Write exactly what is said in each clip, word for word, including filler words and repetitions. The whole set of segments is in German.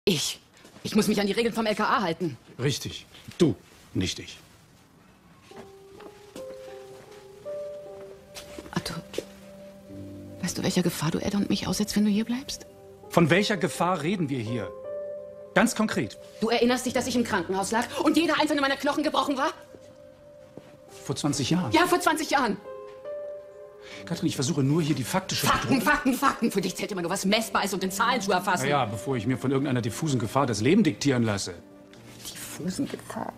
Ich. Ich muss mich an die Regeln vom L K A halten. Richtig. Du, nicht ich. Arthur, weißt du, welcher Gefahr du Edda und mich aussetzt, wenn du hier bleibst? Von welcher Gefahr reden wir hier? Ganz konkret. Du erinnerst dich, dass ich im Krankenhaus lag und jeder einzelne meiner Knochen gebrochen war? Vor zwanzig Jahren? Ja, vor zwanzig Jahren. Katrin, ich versuche nur hier die faktische... Fakten, Bedrohung... Fakten, Fakten. Für dich zählt immer nur, was messbar ist und in Zahlen zu erfassen. Na ja, bevor ich mir von irgendeiner diffusen Gefahr das Leben diktieren lasse. Diffusen Gefahr?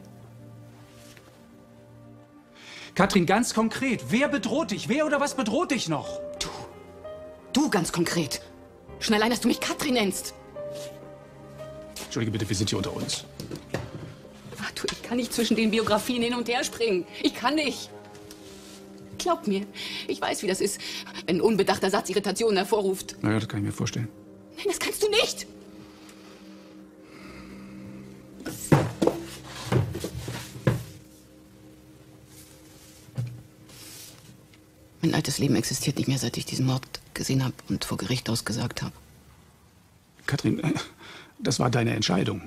Katrin, ganz konkret. Wer bedroht dich? Wer oder was bedroht dich noch? Du. Du ganz konkret. Schon allein, dass du mich Katrin nennst. Entschuldige bitte, wir sind hier unter uns. Arthur, ich kann nicht zwischen den Biografien hin und her springen. Ich kann nicht. Glaub mir, ich weiß, wie das ist, wenn ein unbedachter Satz Irritationen hervorruft. Na ja, das kann ich mir vorstellen. Nein, das kannst du nicht. Mein altes Leben existiert nicht mehr, seit ich diesen Mord gesehen habe und vor Gericht ausgesagt habe. Katrin, das war deine Entscheidung.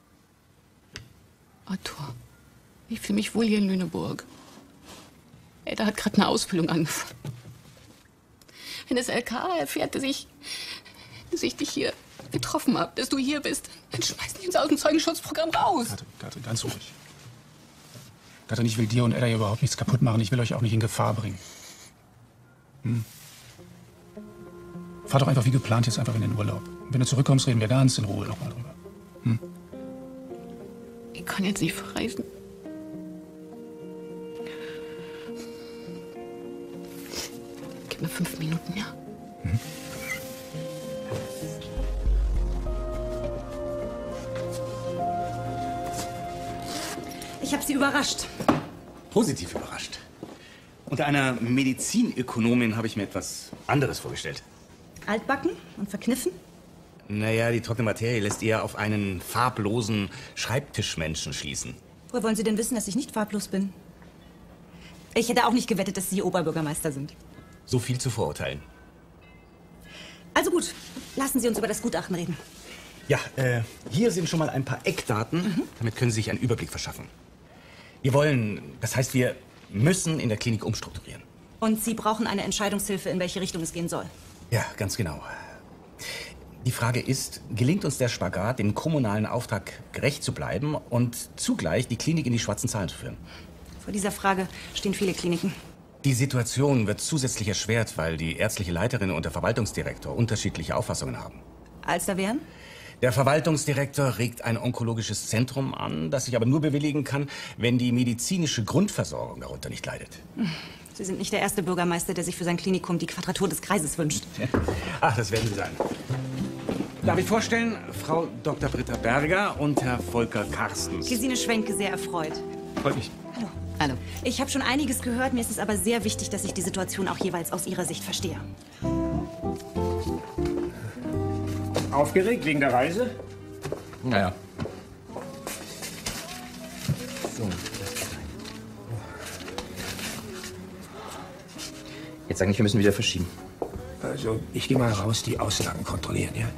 Arthur, ich fühle mich wohl hier in Lüneburg. Edda hat gerade eine Ausbildung angefangen. Wenn das L K A erfährt, dass ich, dass ich dich hier getroffen habe, dass du hier bist, dann schmeißen die uns aus dem Zeugenschutzprogramm raus. Katrin, Katrin, ganz ruhig. Katrin, ich will dir und Edda hier überhaupt nichts kaputt machen. Ich will euch auch nicht in Gefahr bringen. Hm? Fahr doch einfach wie geplant jetzt einfach in den Urlaub. Und wenn du zurückkommst, reden wir ganz in Ruhe nochmal drüber. Hm? Ich kann jetzt nicht verreisen. Gib mir fünf Minuten, ja? Mhm. Ich habe Sie überrascht. Positiv überrascht. Unter einer Medizinökonomin habe ich mir etwas anderes vorgestellt. Altbacken und verkniffen? Naja, die trockene Materie lässt eher auf einen farblosen Schreibtischmenschen schließen. Woher wollen Sie denn wissen, dass ich nicht farblos bin? Ich hätte auch nicht gewettet, dass Sie Oberbürgermeister sind. So viel zu verurteilen. Also gut, lassen Sie uns über das Gutachten reden. Ja, äh, hier sind schon mal ein paar Eckdaten. Mhm. Damit können Sie sich einen Überblick verschaffen. Wir wollen, das heißt, wir müssen in der Klinik umstrukturieren. Und Sie brauchen eine Entscheidungshilfe, in welche Richtung es gehen soll. Ja, ganz genau. Die Frage ist, gelingt uns der Spagat, dem kommunalen Auftrag gerecht zu bleiben und zugleich die Klinik in die schwarzen Zahlen zu führen? Vor dieser Frage stehen viele Kliniken. Die Situation wird zusätzlich erschwert, weil die ärztliche Leiterin und der Verwaltungsdirektor unterschiedliche Auffassungen haben. Als da wären? Der Verwaltungsdirektor regt ein onkologisches Zentrum an, das sich aber nur bewilligen kann, wenn die medizinische Grundversorgung darunter nicht leidet. Sie sind nicht der erste Bürgermeister, der sich für sein Klinikum die Quadratur des Kreises wünscht. Ach, das werden Sie sein. Darf ich vorstellen, Frau Doktor Britta Berger und Herr Volker Karstens. Gesine Schwenke, sehr erfreut. Freut mich. Hallo. Hallo. Ich habe schon einiges gehört, mir ist es aber sehr wichtig, dass ich die Situation auch jeweils aus Ihrer Sicht verstehe. Aufgeregt wegen der Reise? Naja. So. Jetzt eigentlich, wir müssen wieder verschieben. Also, ich gehe mal raus, die Auslagen kontrollieren, ja?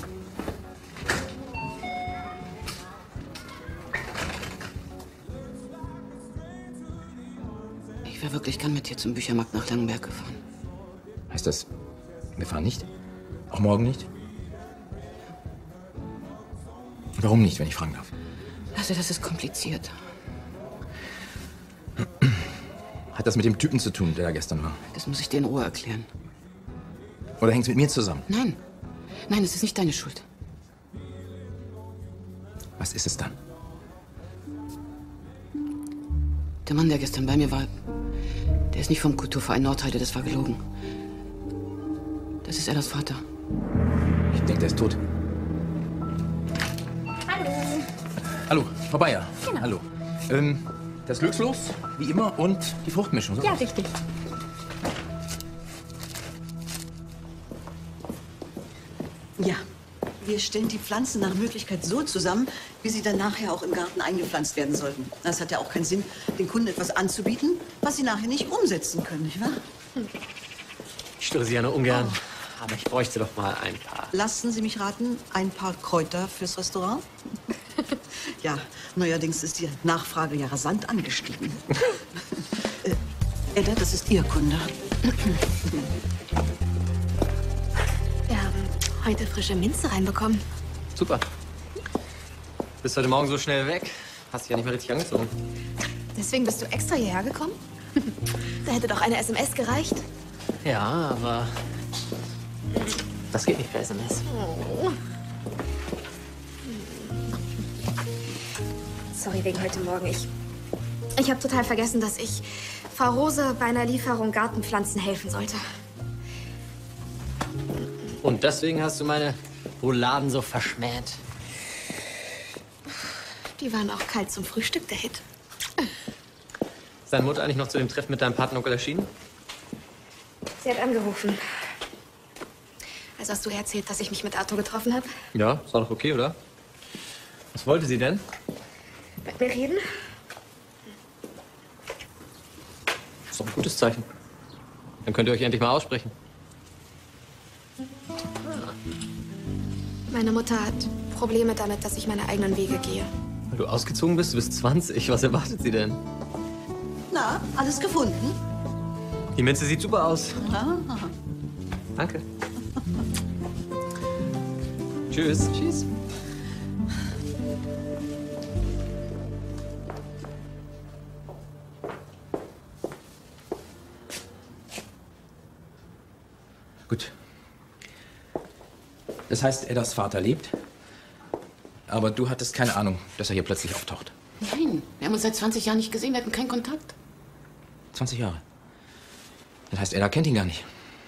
Ich wäre wirklich gern mit dir zum Büchermarkt nach Langenberg gefahren. Heißt das, wir fahren nicht? Auch morgen nicht? Warum nicht, wenn ich fragen darf? Also, das ist kompliziert. Hat das mit dem Typen zu tun, der da gestern war? Das muss ich dir in Ruhe erklären. Oder hängt es mit mir zusammen? Nein. Nein, es ist nicht deine Schuld. Was ist es dann? Der Mann, der gestern bei mir war, der ist nicht vom Kulturverein Nordheide, das war gelogen. Das ist Eddas Vater. Ich denke, der ist tot. Hallo. Hallo, Frau Bayer. Genau. Hallo. Ähm, das Glückslos, wie immer, und die Fruchtmischung. So. Ja, richtig. Ja, wir stellen die Pflanzen nach Möglichkeit so zusammen, wie sie dann nachher auch im Garten eingepflanzt werden sollten. Das hat ja auch keinen Sinn, den Kunden etwas anzubieten, was sie nachher nicht umsetzen können, nicht wahr? Ich störe Sie ja nur ungern. aber ich bräuchte doch mal ein paar. Lassen Sie mich raten, ein paar Kräuter fürs Restaurant? Ja, neuerdings ist die Nachfrage ja rasant angestiegen. äh, Edda, das ist Ihr Kunde. Wir haben heute frische Minze reinbekommen. Super. Bist heute Morgen so schnell weg. Hast dich ja nicht mehr richtig angezogen. Deswegen bist du extra hierher gekommen? Da hätte doch eine S M S gereicht. Ja, aber das geht nicht per S M S. Oh. Sorry wegen heute Morgen. Ich, ich habe total vergessen, dass ich Frau Rose bei einer Lieferung Gartenpflanzen helfen sollte. Und deswegen hast du meine Rouladen so verschmäht. Die waren auch kalt zum Frühstück, der Hit. Ist deine Mutter eigentlich noch zu dem Treffen mit deinem Patenonkel erschienen? Sie hat angerufen. Also hast du ihr erzählt, dass ich mich mit Arthur getroffen habe? Ja, ist doch doch okay, oder? Was wollte sie denn? Mit mir reden? Ist doch ein gutes Zeichen. Dann könnt ihr euch endlich mal aussprechen. Meine Mutter hat Probleme damit, dass ich meine eigenen Wege gehe. Weil du ausgezogen bist, du bist zwanzig. Was erwartet sie denn? Na, alles gefunden? Die Minze sieht super aus. Ah. Danke. Tschüss. Tschüss. Gut. Das heißt, Eddas Vater lebt, aber du hattest keine Ahnung, dass er hier plötzlich auftaucht. Nein, wir haben uns seit zwanzig Jahren nicht gesehen, wir hatten keinen Kontakt. zwanzig Jahre. Das heißt, Edda kennt ihn gar nicht.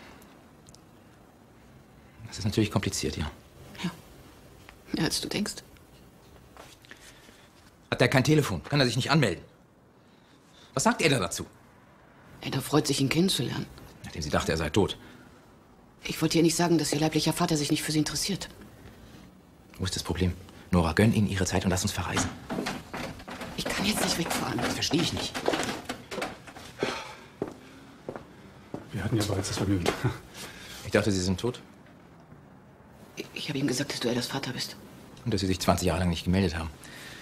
Das ist natürlich kompliziert, ja. Ja. Mehr als du denkst. Hat er kein Telefon? Kann er sich nicht anmelden? Was sagt Edda dazu? Edda freut sich, ihn kennenzulernen. Nachdem sie dachte, er sei tot. Ich wollte ihr nicht sagen, dass ihr leiblicher Vater sich nicht für sie interessiert. Wo ist das Problem? Nora, gönn ihnen ihre Zeit und lass uns verreisen. Ich kann jetzt nicht wegfahren. Das verstehe ich nicht. Wir hatten ja bereits das Vergnügen. Ich dachte, Sie sind tot. Ich, ich habe ihm gesagt, dass du Eddas Vater bist. Und dass Sie sich zwanzig Jahre lang nicht gemeldet haben.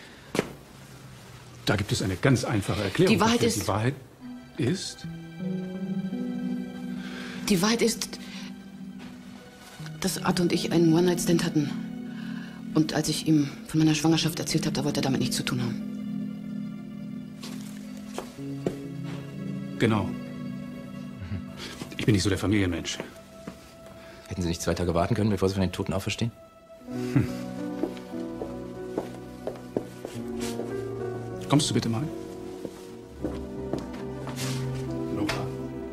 Da gibt es eine ganz einfache Erklärung. Die Wahrheit dafür. ist- Die Wahrheit ist... Die Wahrheit ist, dass Arthur und ich einen One-Night-Stand hatten. Und als ich ihm von meiner Schwangerschaft erzählt habe, da wollte er damit nichts zu tun haben. Genau. Ich bin nicht so der Familienmensch. Hätten Sie nicht zwei Tage warten können, bevor Sie von den Toten auferstehen? Hm. Kommst du bitte mal? Nora.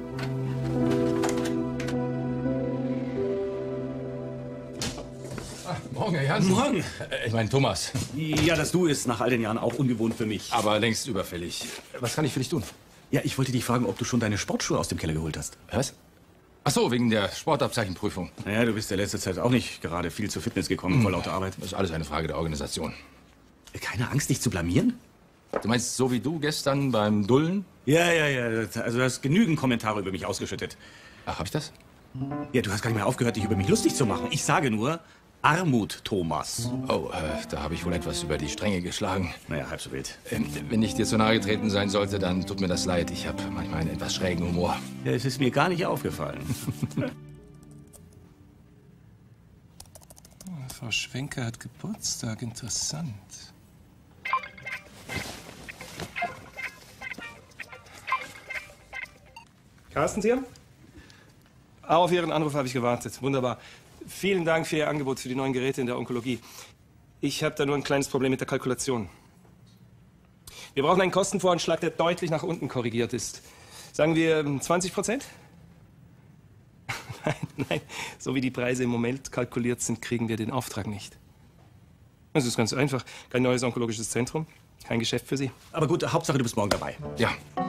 Morgen, Herr Jansen. Morgen. Äh, Ich meine, Thomas. Ja, das Du ist nach all den Jahren auch ungewohnt für mich. Aber längst überfällig. Was kann ich für dich tun? Ja, ich wollte dich fragen, ob du schon deine Sportschuhe aus dem Keller geholt hast. Was? Ach so, wegen der Sportabzeichenprüfung. Naja, du bist ja letzte Zeit auch nicht gerade viel zur Fitness gekommen, vor lauter Arbeit. Das ist alles eine Frage der Organisation. Keine Angst, dich zu blamieren? Du meinst, so wie du gestern beim Dullen? Ja, ja, ja. Also du hast genügend Kommentare über mich ausgeschüttet. Ach, hab ich das? Ja, du hast gar nicht mehr aufgehört, dich über mich lustig zu machen. Ich sage nur, Armut, Thomas. Oh, äh, da habe ich wohl etwas über die Stränge geschlagen. Naja, halb so wild. Ähm, wenn ich dir zu nahe getreten sein sollte, dann tut mir das leid. Ich habe manchmal einen etwas schrägen Humor. Ja, es ist mir gar nicht aufgefallen. Frau Schwenker hat Geburtstag. Interessant. Carsten, Sie? Ah, auf Ihren Anruf habe ich gewartet. Wunderbar. Vielen Dank für Ihr Angebot für die neuen Geräte in der Onkologie. Ich habe da nur ein kleines Problem mit der Kalkulation. Wir brauchen einen Kostenvoranschlag, der deutlich nach unten korrigiert ist. Sagen wir zwanzig Prozent? Nein, nein. So wie die Preise im Moment kalkuliert sind, kriegen wir den Auftrag nicht. Es ist ganz einfach. Kein neues onkologisches Zentrum, kein Geschäft für Sie. Aber gut, Hauptsache, du bist morgen dabei. Ja.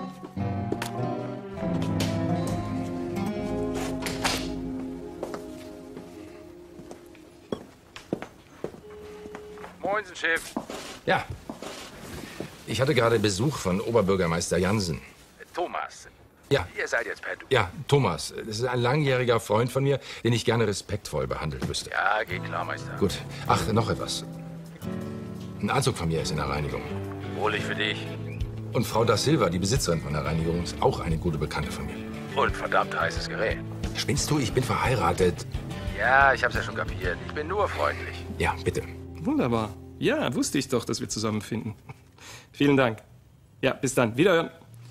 Moinsen, Chef. Ja. Ich hatte gerade Besuch von Oberbürgermeister Jansen. Thomas, Ja. Ihr seid jetzt per Du. Ja, Thomas. Das ist ein langjähriger Freund von mir, den ich gerne respektvoll behandeln wüsste. Ja, geht klar, Meister. Gut. Ach, noch etwas. Ein Anzug von mir ist in der Reinigung. Wohlig für dich. Und Frau Da Silva, die Besitzerin von der Reinigung, ist auch eine gute Bekannte von mir. Und verdammt heißes Gerät. Spinnst du? Ich bin verheiratet. Ja, ich hab's ja schon kapiert. Ich bin nur freundlich. Ja, bitte. Wunderbar. Ja, wusste ich doch, dass wir zusammenfinden. Vielen Dank. Ja, bis dann. Wiederhören.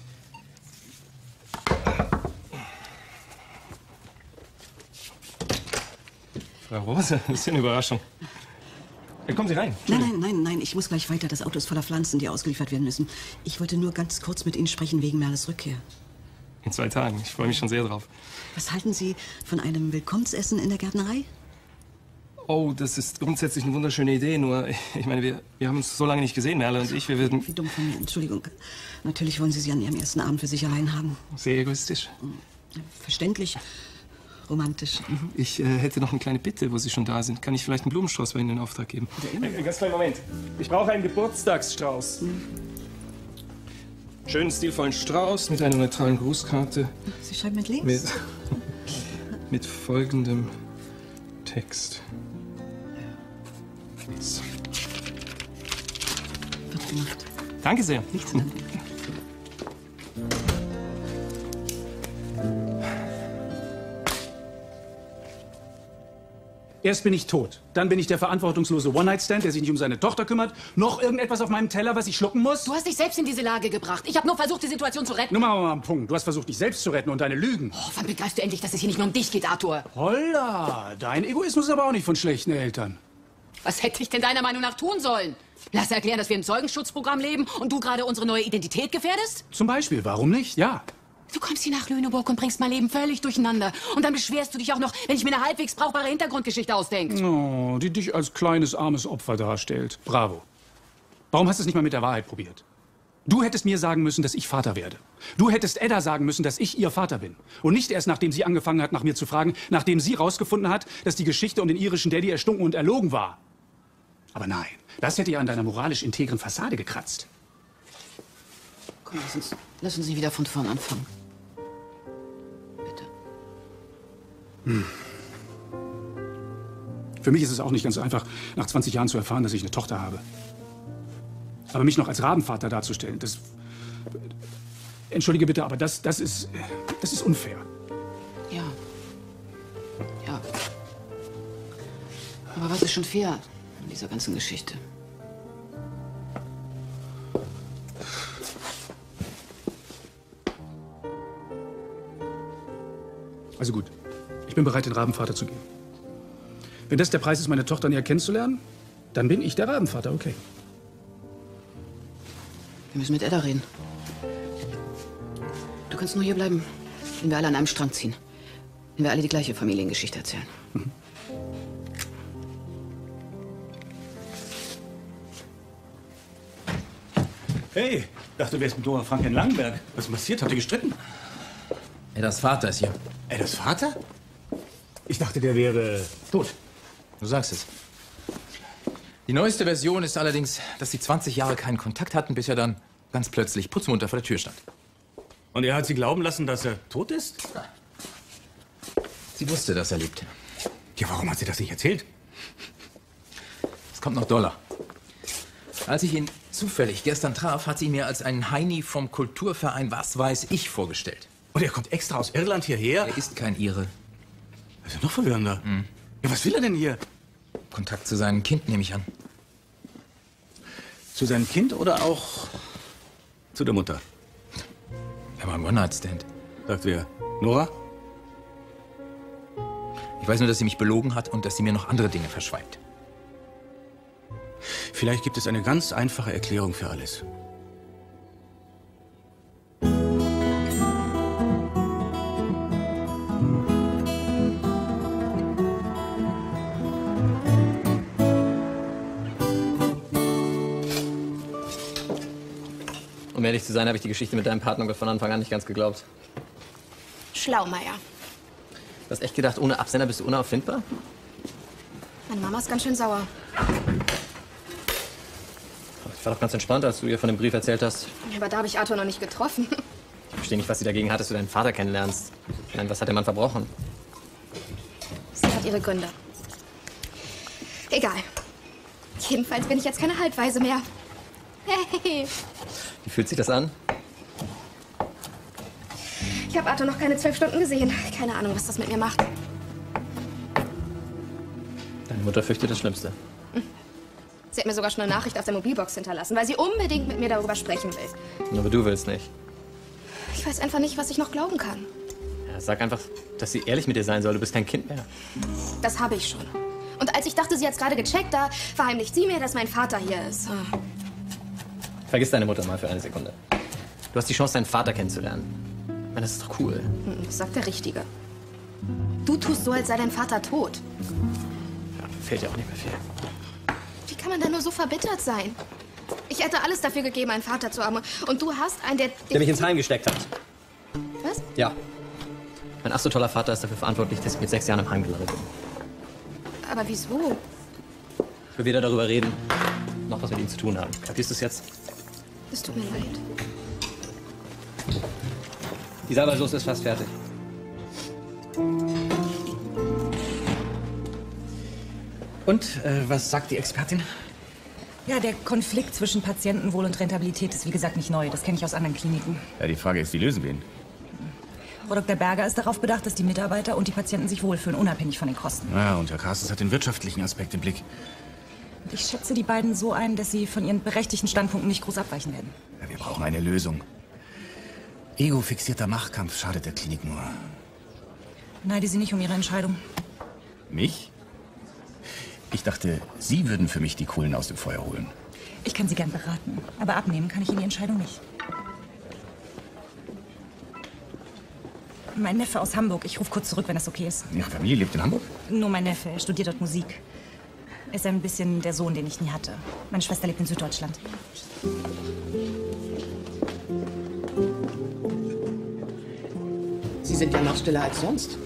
Frau Rose, das ist ja eine Überraschung. Ja, kommen Sie rein. Nein, nein, nein, nein, ich muss gleich weiter. Das Auto ist voller Pflanzen, die ausgeliefert werden müssen. Ich wollte nur ganz kurz mit Ihnen sprechen wegen Merles Rückkehr. In zwei Tagen. Ich freue mich schon sehr drauf. Was halten Sie von einem Willkommensessen in der Gärtnerei? Oh, das ist grundsätzlich eine wunderschöne Idee. Nur, ich meine, wir, wir haben uns so lange nicht gesehen, Merle und ich. Wir würden... Wie dumm von mir, Entschuldigung. Natürlich wollen Sie sie an Ihrem ersten Abend für sich allein haben. Sehr egoistisch. Verständlich. Romantisch. Mhm. Ich äh, hätte noch eine kleine Bitte, wo Sie schon da sind. Kann ich vielleicht einen Blumenstrauß bei Ihnen in Auftrag geben? Äh, ganz kleinen Moment. Ich brauche einen Geburtstagsstrauß. Mhm. Schönen, stilvollen Strauß mit einer neutralen Grußkarte. Sie schreiben mit links? Mit, mit folgendem Text. So. Wird gemacht. Danke sehr. Nichts zu danken. Erst bin ich tot, dann bin ich der verantwortungslose One-Night-Stand, der sich nicht um seine Tochter kümmert. Noch irgendetwas auf meinem Teller, was ich schlucken muss? Du hast dich selbst in diese Lage gebracht. Ich habe nur versucht, die Situation zu retten. Nun machen wir mal einen Punkt. Du hast versucht, dich selbst zu retten und deine Lügen. Oh, wann begreifst du endlich, dass es hier nicht nur um dich geht, Arthur? Holla, dein Egoismus ist aber auch nicht von schlechten Eltern. Was hätte ich denn deiner Meinung nach tun sollen? Lass erklären, dass wir im Zeugenschutzprogramm leben und du gerade unsere neue Identität gefährdest? Zum Beispiel, warum nicht? Ja. Du kommst hier nach Lüneburg und bringst mein Leben völlig durcheinander. Und dann beschwerst du dich auch noch, wenn ich mir eine halbwegs brauchbare Hintergrundgeschichte ausdenke. Oh, die dich als kleines, armes Opfer darstellt. Bravo. Warum hast du es nicht mal mit der Wahrheit probiert? Du hättest mir sagen müssen, dass ich Vater werde. Du hättest Edda sagen müssen, dass ich ihr Vater bin. Und nicht erst, nachdem sie angefangen hat, nach mir zu fragen, nachdem sie rausgefunden hat, dass die Geschichte um den irischen Daddy erstunken und erlogen war. Aber nein, das hätte ja an deiner moralisch integren Fassade gekratzt. Komm, lass uns, lass uns nicht wieder von vorn anfangen. Hm. Für mich ist es auch nicht ganz einfach, nach zwanzig Jahren zu erfahren, dass ich eine Tochter habe. Aber mich noch als Rabenvater darzustellen, das... Entschuldige bitte, aber das, das ist... das ist unfair. Ja. Ja. Aber was ist schon fair in dieser ganzen Geschichte? Also gut. Ich bin bereit, den Rabenvater zu geben. Wenn das der Preis ist, meine Tochter näher kennenzulernen, dann bin ich der Rabenvater, okay. Wir müssen mit Edda reden. Du kannst nur hier bleiben, wenn wir alle an einem Strang ziehen. Wenn wir alle die gleiche Familiengeschichte erzählen. Mhm. Hey, dachte, du wärst mit Dora Frank in Langenberg. Was ist passiert? Habt ihr gestritten? Eddas Vater ist hier. Eddas Vater? Ich dachte, der wäre tot. Du sagst es. Die neueste Version ist allerdings, dass sie zwanzig Jahre keinen Kontakt hatten, bis er dann ganz plötzlich putzmunter vor der Tür stand. Und er hat sie glauben lassen, dass er tot ist? Sie wusste, dass er lebt. Ja, warum hat sie das nicht erzählt? Es kommt noch doller. Als ich ihn zufällig gestern traf, hat sie ihn mir als einen Heini vom Kulturverein Was weiß ich vorgestellt. Und er kommt extra aus Irland hierher? Er ist kein Ire. Das ist ja noch verwirrender. Mhm. Ja, was will er denn hier? Kontakt zu seinem Kind, nehme ich an. Zu seinem Kind oder auch zu der Mutter? Er war ein One-Night-Stand. Sagt wer? Nora? Ich weiß nur, dass sie mich belogen hat und dass sie mir noch andere Dinge verschweigt. Vielleicht gibt es eine ganz einfache Erklärung für alles. Um ehrlich zu sein, habe ich die Geschichte mit deinem Partner von Anfang an nicht ganz geglaubt. Schlaumeier. Du hast echt gedacht, ohne Absender bist du unauffindbar? Meine Mama ist ganz schön sauer. Ich war doch ganz entspannt, als du ihr von dem Brief erzählt hast. Aber da habe ich Arthur noch nicht getroffen. verstehe nicht, was sie dagegen hat, dass du deinen Vater kennenlernst. Ich meine, was hat der Mann verbrochen? Sie hat ihre Gründe. Egal. Jedenfalls bin ich jetzt keine Halbwaise mehr. Hey. Wie fühlt sich das an? Ich habe Arthur noch keine zwölf Stunden gesehen. Keine Ahnung, was das mit mir macht. Deine Mutter fürchtet das Schlimmste. Sie hat mir sogar schon eine Nachricht auf der Mobilbox hinterlassen, weil sie unbedingt mit mir darüber sprechen will. Aber du willst nicht. Ich weiß einfach nicht, was ich noch glauben kann. Ja, sag einfach, dass sie ehrlich mit dir sein soll. Du bist kein Kind mehr. Das habe ich schon. Und als ich dachte, sie hat's gerade gecheckt, da verheimlicht sie mir, dass mein Vater hier ist. Vergiss deine Mutter mal für eine Sekunde. Du hast die Chance, deinen Vater kennenzulernen. Ich meine, das ist doch cool. Das sagt der Richtige. Du tust so, als sei dein Vater tot. Ja, fehlt ja auch nicht mehr viel. Wie kann man denn nur so verbittert sein? Ich hätte alles dafür gegeben, einen Vater zu haben. Und du hast einen, der... Der mich ins Heim gesteckt hat. Was? Ja. Mein ach so toller Vater ist dafür verantwortlich, dass ich mit sechs Jahren im Heim gelandet bin. Aber wieso? Ich will weder darüber reden, noch was mit ihm zu tun haben. Kapierst du es jetzt? Es tut mir leid. Die Salbeisoße ist fast fertig. Und, äh, was sagt die Expertin? Ja, der Konflikt zwischen Patientenwohl und Rentabilität ist wie gesagt nicht neu. Das kenne ich aus anderen Kliniken. Ja, die Frage ist, wie lösen wir ihn? Frau Doktor Berger ist darauf bedacht, dass die Mitarbeiter und die Patienten sich wohlfühlen, unabhängig von den Kosten. Ja, und Herr Carstens hat den wirtschaftlichen Aspekt im Blick. Und ich schätze die beiden so ein, dass sie von ihren berechtigten Standpunkten nicht groß abweichen werden. Ja, wir brauchen eine Lösung. Ego-fixierter Machtkampf schadet der Klinik nur. Neide Sie nicht um Ihre Entscheidung. Mich? Ich dachte, Sie würden für mich die Kohlen aus dem Feuer holen. Ich kann Sie gern beraten, aber abnehmen kann ich Ihnen die Entscheidung nicht. Mein Neffe aus Hamburg. Ich rufe kurz zurück, wenn das okay ist. Ihre Familie lebt in Hamburg? Nur mein Neffe. Er studiert dort Musik. Er ist ein bisschen der Sohn, den ich nie hatte. Meine Schwester lebt in Süddeutschland. Sie sind ja noch stiller als sonst.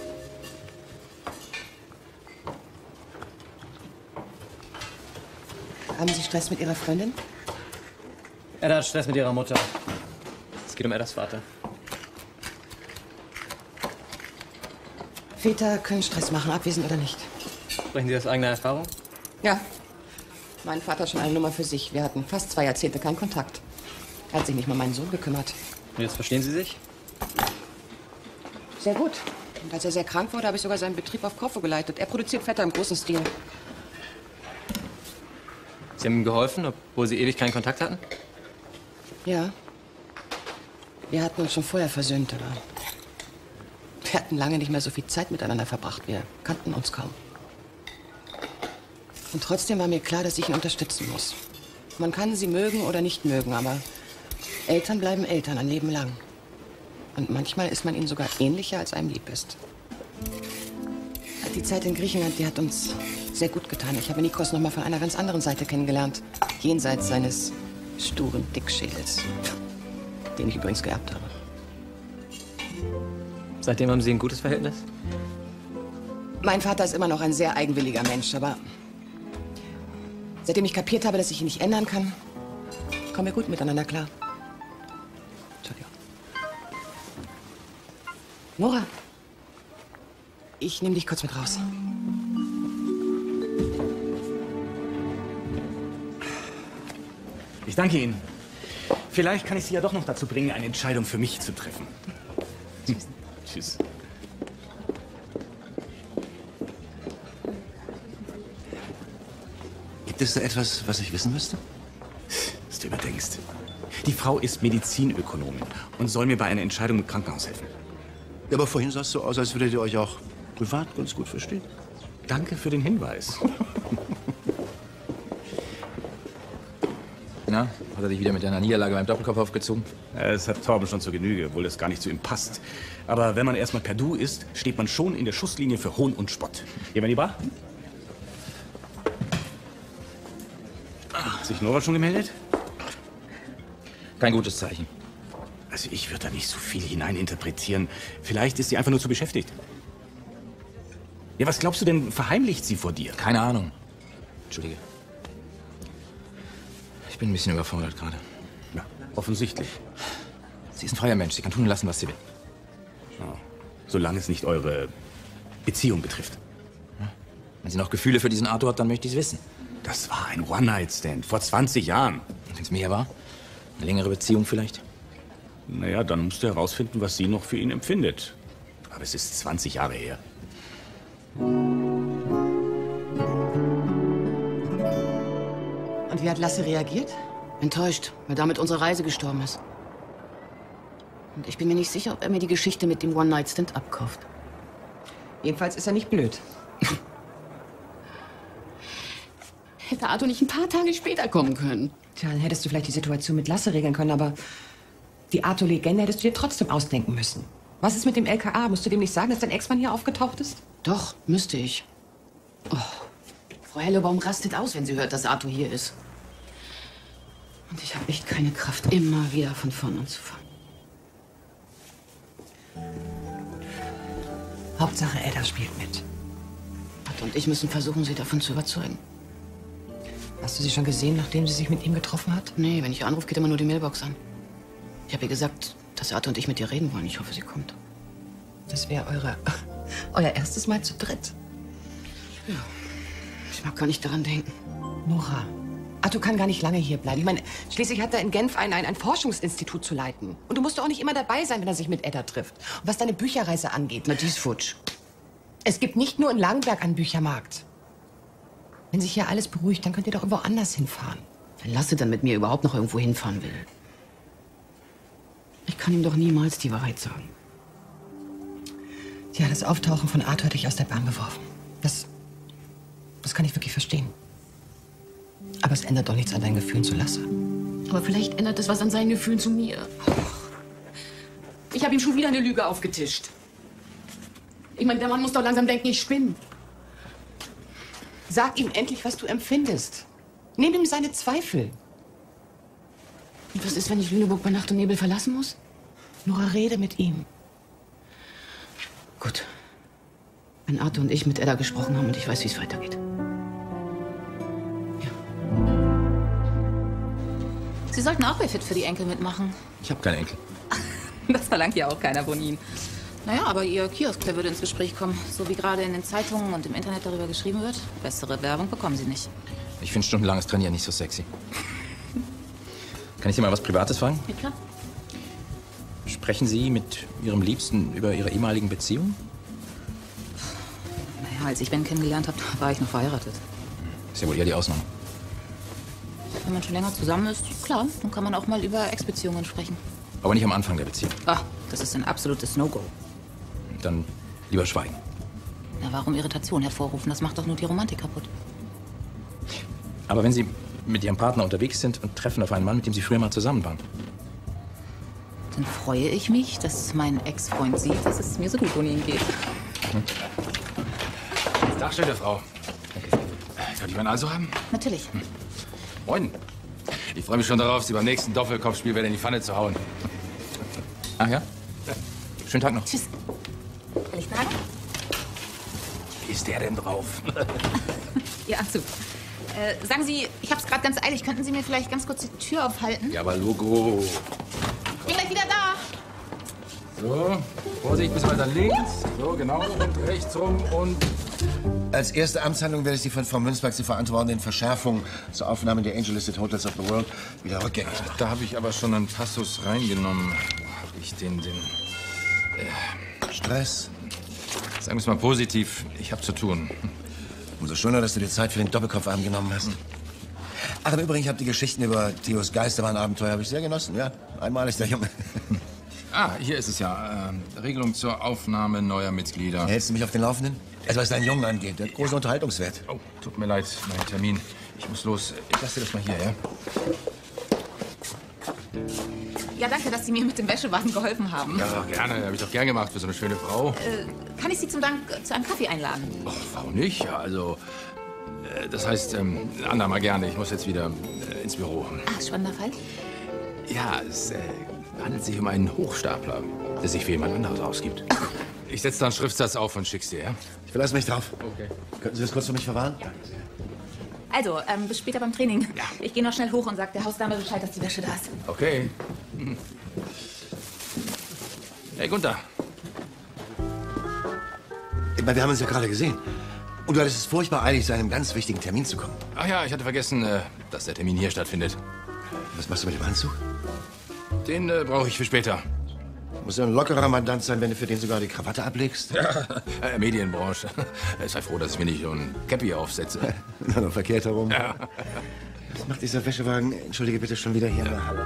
Haben Sie Stress mit Ihrer Freundin? Edda hat Stress mit ihrer Mutter. Es geht um Eddas Vater. Väter können Stress machen, abwesend oder nicht. Sprechen Sie aus eigener Erfahrung? Ja. Mein Vater ist schon eine Nummer für sich. Wir hatten fast zwei Jahrzehnte keinen Kontakt. Er hat sich nicht mal um meinen Sohn gekümmert. Und jetzt verstehen Sie sich? Sehr gut. Und als er sehr krank wurde, habe ich sogar seinen Betrieb auf Korfu geleitet. Er produziert Vetter im großen Stil. Sie haben ihm geholfen, obwohl Sie ewig keinen Kontakt hatten? Ja. Wir hatten uns schon vorher versöhnt, aber wir hatten lange nicht mehr so viel Zeit miteinander verbracht. Wir kannten uns kaum. Und trotzdem war mir klar, dass ich ihn unterstützen muss. Man kann sie mögen oder nicht mögen, aber Eltern bleiben Eltern ein Leben lang. Und manchmal ist man ihnen sogar ähnlicher, als einem lieb ist. Die Zeit in Griechenland, die hat uns sehr gut getan. Ich habe Nikos noch mal von einer ganz anderen Seite kennengelernt. Jenseits seines sturen Dickschädels, den ich übrigens geerbt habe. Seitdem haben Sie ein gutes Verhältnis? Mein Vater ist immer noch ein sehr eigenwilliger Mensch, aber seitdem ich kapiert habe, dass ich ihn nicht ändern kann, kommen wir gut miteinander klar. Entschuldigung. Nora, ich nehme dich kurz mit raus. Ich danke Ihnen. Vielleicht kann ich Sie ja doch noch dazu bringen, eine Entscheidung für mich zu treffen. Tschüss. Tschüss. Gibt es da etwas, was ich wissen müsste? Was du überdenkst. Die Frau ist Medizinökonomin und soll mir bei einer Entscheidung im Krankenhaus helfen. Ja, aber vorhin sah es so aus, als würdet ihr euch auch privat ganz gut verstehen. Danke für den Hinweis. Na, hat er dich wieder mit deiner Niederlage beim Doppelkopf aufgezogen? Ja, das hat Torben schon zur Genüge, obwohl das gar nicht zu ihm passt. Aber wenn man erstmal per Du ist, steht man schon in der Schusslinie für Hohn und Spott. Gehen wir in die Bar? Hat sich Nora schon gemeldet? Kein gutes Zeichen. Also ich würde da nicht so viel hineininterpretieren. Vielleicht ist sie einfach nur zu beschäftigt. Ja, was glaubst du denn, verheimlicht sie vor dir? Keine Ahnung. Entschuldige. Ich bin ein bisschen überfordert gerade. Ja, offensichtlich. Sie ist ein freier Mensch. Sie kann tun und lassen, was sie will. Ja. Solange es nicht eure Beziehung betrifft. Ja. Wenn sie noch Gefühle für diesen Arthur hat, dann möchte ich es wissen. Das war ein One-Night-Stand vor zwanzig Jahren. Wenn es mehr war? Eine längere Beziehung vielleicht? Naja, dann musst du herausfinden, was sie noch für ihn empfindet. Aber es ist zwanzig Jahre her. Und wie hat Lasse reagiert? Enttäuscht, weil damit unsere Reise gestorben ist. Und ich bin mir nicht sicher, ob er mir die Geschichte mit dem One-Night-Stand abkauft. Jedenfalls ist er nicht blöd. Hätte Arthur nicht ein paar Tage später kommen können. Tja, dann hättest du vielleicht die Situation mit Lasse regeln können, aber die Arthur-Legende hättest du dir trotzdem ausdenken müssen. Was ist mit dem L K A? Musst du dem nicht sagen, dass dein Ex-Mann hier aufgetaucht ist? Doch, müsste ich. Oh, Frau Hellebaum rastet aus, wenn sie hört, dass Arthur hier ist. Und ich habe echt keine Kraft, immer wieder von vorn anzufangen. Hauptsache, Edda spielt mit. Arthur und ich müssen versuchen, sie davon zu überzeugen. Hast du sie schon gesehen, nachdem sie sich mit ihm getroffen hat? Nee, wenn ich ihr anrufe, geht immer nur die Mailbox an. Ich habe ihr gesagt, dass Arthur und ich mit ihr reden wollen. Ich hoffe, sie kommt. Das wäre eure, euer erstes Mal zu dritt. Ja, ich mag gar nicht daran denken. Nora, Arthur kann gar nicht lange hier bleiben. Ich meine, schließlich hat er in Genf ein, ein, ein Forschungsinstitut zu leiten. Und du musst doch auch nicht immer dabei sein, wenn er sich mit Edda trifft. Und was deine Bücherreise angeht. Na, die ist futsch. Es gibt nicht nur in Langenberg einen Büchermarkt. Wenn sich hier alles beruhigt, dann könnt ihr doch irgendwo anders hinfahren. Wenn Lasse dann mit mir überhaupt noch irgendwo hinfahren will. Ich kann ihm doch niemals die Wahrheit sagen. Ja, das Auftauchen von Arthur hat dich aus der Bahn geworfen. Das, das kann ich wirklich verstehen. Aber es ändert doch nichts an deinen Gefühlen zu Lasse. Aber vielleicht ändert es was an seinen Gefühlen zu mir. Ich habe ihm schon wieder eine Lüge aufgetischt. Ich meine, der Mann muss doch langsam denken, ich spinne. Sag ihm endlich, was du empfindest. Nimm ihm seine Zweifel. Und was ist, wenn ich Lüneburg bei Nacht und Nebel verlassen muss? Nora, rede mit ihm. Gut. Wenn Arthur und ich mit Edda gesprochen haben und ich weiß, wie es weitergeht. Sie sollten auch bei Fit für die Enkel mitmachen. Ich habe keine Enkel. Das verlangt ja auch keiner von Ihnen. Naja, aber Ihr Kiosk, der würde ins Gespräch kommen. So wie gerade in den Zeitungen und im Internet darüber geschrieben wird. Bessere Werbung bekommen Sie nicht. Ich finde stundenlanges Trainieren nicht so sexy. Kann ich Sie mal was Privates fragen? Ja, klar. Sprechen Sie mit Ihrem Liebsten über Ihre ehemaligen Beziehungen? Naja, als ich Ben kennengelernt habe, war ich noch verheiratet. Ist ja wohl eher die Ausnahme. Wenn man schon länger zusammen ist, klar, dann kann man auch mal über Ex-Beziehungen sprechen. Aber nicht am Anfang der Beziehung. Ah, das ist ein absolutes No-Go. Dann lieber schweigen. Na, warum Irritation hervorrufen? Das macht doch nur die Romantik kaputt. Aber wenn Sie mit Ihrem Partner unterwegs sind und treffen auf einen Mann, mit dem Sie früher mal zusammen waren. Dann freue ich mich, dass mein Ex-Freund sieht, dass es mir so gut ohne ihn geht. Hm. Tag, schöne Frau. Danke. Kann ich meinen also haben? Natürlich. Hm. Moin. Ich freue mich schon darauf, Sie beim nächsten Doppelkopfspiel wieder in die Pfanne zu hauen. Ach ja? Ja. Schönen Tag noch. Tschüss. Will ich sagen? Wie ist der denn drauf? Ihr Anzug. Äh, sagen Sie, ich hab's gerade ganz eilig. Könnten Sie mir vielleicht ganz kurz die Tür aufhalten? Ja, aber Logo. Ich bin gleich wieder da. So, Vorsicht, bis weiter links. So, genau. Und rechts rum und... Als erste Amtshandlung werde ich Sie von Frau Münzberg zur verantwortenden Verschärfung zur Aufnahme der Angel-Listed Hotels of the World wieder rückgängig machen. Da habe ich aber schon einen Passus reingenommen. Habe ich den, den... Äh, Stress? Sagen wir es mal positiv, ich habe zu tun. Umso schöner, dass du dir Zeit für den Doppelkopfarm genommen hast. Ach, im Übrigen, ich habe die Geschichten über Theos Geisterbahnabenteuer habe ich sehr genossen, ja. Einmalig, der Junge. Ah, hier ist es ja. Äh, Regelung zur Aufnahme neuer Mitglieder. Hältst du mich auf den Laufenden? Erst was deinen Jungen angeht, der hat großen Unterhaltungswert. Oh, tut mir leid, mein Termin. Ich muss los. Ich lasse dir das mal hier, ja? Ja, danke, dass Sie mir mit dem Wäschewagen geholfen haben. Ja, gerne. Habe ich doch gern gemacht für so eine schöne Frau. Äh, kann ich Sie zum Dank äh, zu einem Kaffee einladen? Och, warum nicht? Ja, also, äh, das heißt, ähm, ein andermal gerne. Ich muss jetzt wieder äh, ins Büro. Ach, spannender Fall. Ja, es äh, handelt sich um einen Hochstapler, der sich für jemand anderes ausgibt. Ich setze da einen Schriftsatz auf und schick's dir, ja? Ich verlasse mich drauf. Okay. Könnten Sie das kurz für mich verwahren? Ja. Also, ähm, bis später beim Training. Ja. Ich gehe noch schnell hoch und sag der Hausdame Bescheid, dass die Wäsche da ist. Okay. Hey, Gunther. Ich meine, wir haben uns ja gerade gesehen. Und du hattest es furchtbar eilig, zu einem ganz wichtigen Termin zu kommen. Ach ja, ich hatte vergessen, äh, dass der Termin hier stattfindet. Was machst du mit dem Anzug? Den äh, brauche ich für später. Muss ja ein lockerer Mandant sein, wenn du für den sogar die Krawatte ablegst. Ja, äh, Medienbranche. Sei froh, dass ich mir nicht so ein Käppi aufsetze. Na, noch verkehrt herum. Ja. Was macht dieser Wäschewagen, entschuldige bitte, schon wieder hier in der Halle?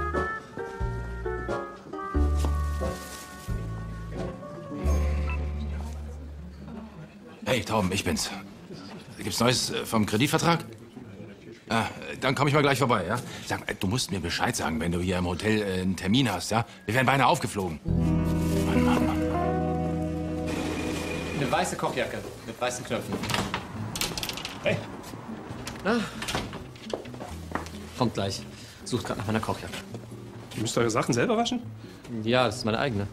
Hey, Torben, ich bin's. Gibt's Neues äh, vom Kreditvertrag? Ah, dann komme ich mal gleich vorbei, ja? Sag, äh, du musst mir Bescheid sagen, wenn du hier im Hotel äh, einen Termin hast, ja? Wir werden beinahe aufgeflogen. Mann, Mann, Mann. Eine weiße Kochjacke mit weißen Knöpfen. Hey. Na? Kommt gleich. Sucht gerade nach meiner Kochjacke. Ihr müsst eure Sachen selber waschen? Ja, das ist meine eigene.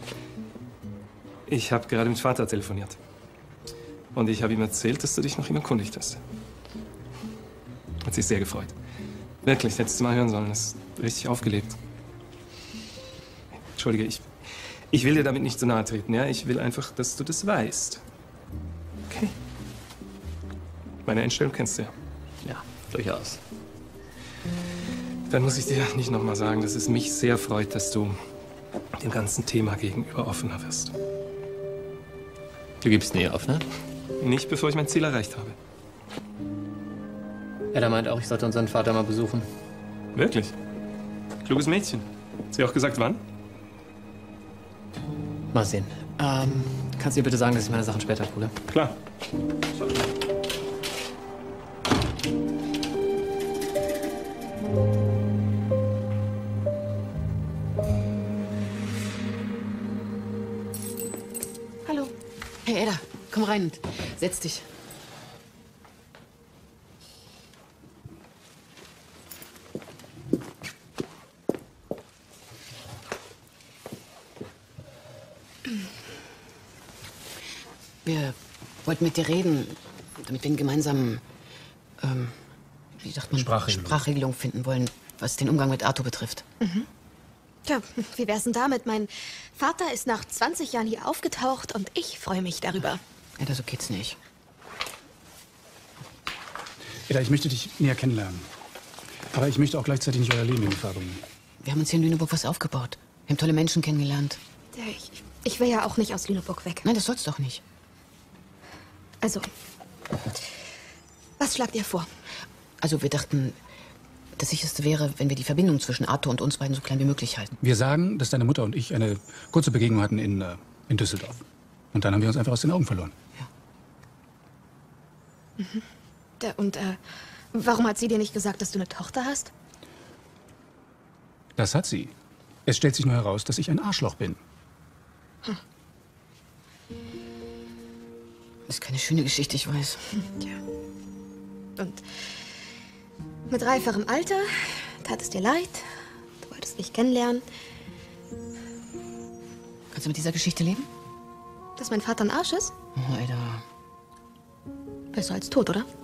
Ich habe gerade mit Vater telefoniert. Und ich habe ihm erzählt, dass du dich nach ihm erkundigt hast. Hat sich sehr gefreut. Wirklich, hättest du mal hören sollen. Das ist richtig aufgelebt. Entschuldige, ich, ich will dir damit nicht zu nahe treten, ja? Ich will einfach, dass du das weißt. Okay? Meine Einstellung kennst du ja. Ja, durchaus. Dann muss ich dir nicht noch mal sagen, dass es mich sehr freut, dass du dem ganzen Thema gegenüber offener wirst. Du gibst nie auf, ne? Nicht, bevor ich mein Ziel erreicht habe. Edda meint auch, ich sollte unseren Vater mal besuchen. Wirklich? Kluges Mädchen. Hat sie auch gesagt, wann? Mal sehen. Ähm, kannst du ihr bitte sagen, dass ich meine Sachen später abhole? Klar. Hallo. Hey, Edda, komm rein und setz dich. Wir wollten mit dir reden, damit wir eine gemeinsame, ähm, wie sagt man, Sprachregelung. Sprachregelung finden wollen, was den Umgang mit Arthur betrifft. Mhm. Tja, wie wär's denn damit? Mein Vater ist nach zwanzig Jahren hier aufgetaucht und ich freue mich darüber. Edda, so geht's nicht. Edda, ich möchte dich näher kennenlernen. Aber ich möchte auch gleichzeitig nicht euer Leben in Gefahr bringen. Wir haben uns hier in Lüneburg was aufgebaut. Wir haben tolle Menschen kennengelernt. Ja, ich, ich will ja auch nicht aus Lüneburg weg. Nein, das soll's doch nicht. Also, was schlagt ihr vor? Also, wir dachten, das Sicherste wäre, wenn wir die Verbindung zwischen Arthur und uns beiden so klein wie möglich halten. Wir sagen, dass deine Mutter und ich eine kurze Begegnung hatten in, äh, in Düsseldorf. Und dann haben wir uns einfach aus den Augen verloren. Mhm. Da, und äh, warum hat sie dir nicht gesagt, dass du eine Tochter hast? Das hat sie. Es stellt sich nur heraus, dass ich ein Arschloch bin. Hm. Das ist keine schöne Geschichte, ich weiß. Ja. Und mit reiferem Alter tat es dir leid. Du wolltest mich kennenlernen. Kannst du mit dieser Geschichte leben? Dass mein Vater ein Arsch ist? Oh, Edda. Besser als tot, oder?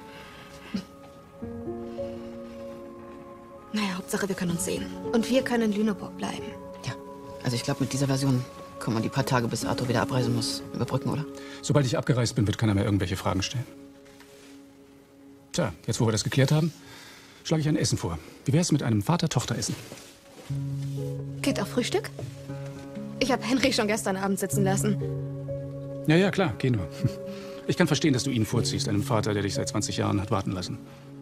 Naja, Hauptsache, wir können uns sehen. Und wir können in Lüneburg bleiben. Also ich glaube, mit dieser Version kann man die paar Tage, bis Arthur wieder abreisen muss, überbrücken, oder? Sobald ich abgereist bin, wird keiner mehr irgendwelche Fragen stellen. Tja, jetzt wo wir das geklärt haben, schlage ich ein Essen vor. Wie wär's mit einem Vater-Tochter-Essen? Geht auf Frühstück? Ich habe Henry schon gestern Abend sitzen lassen. Ja, ja, klar, geh nur. Ich kann verstehen, dass du ihn vorziehst, einem Vater, der dich seit zwanzig Jahren hat warten lassen.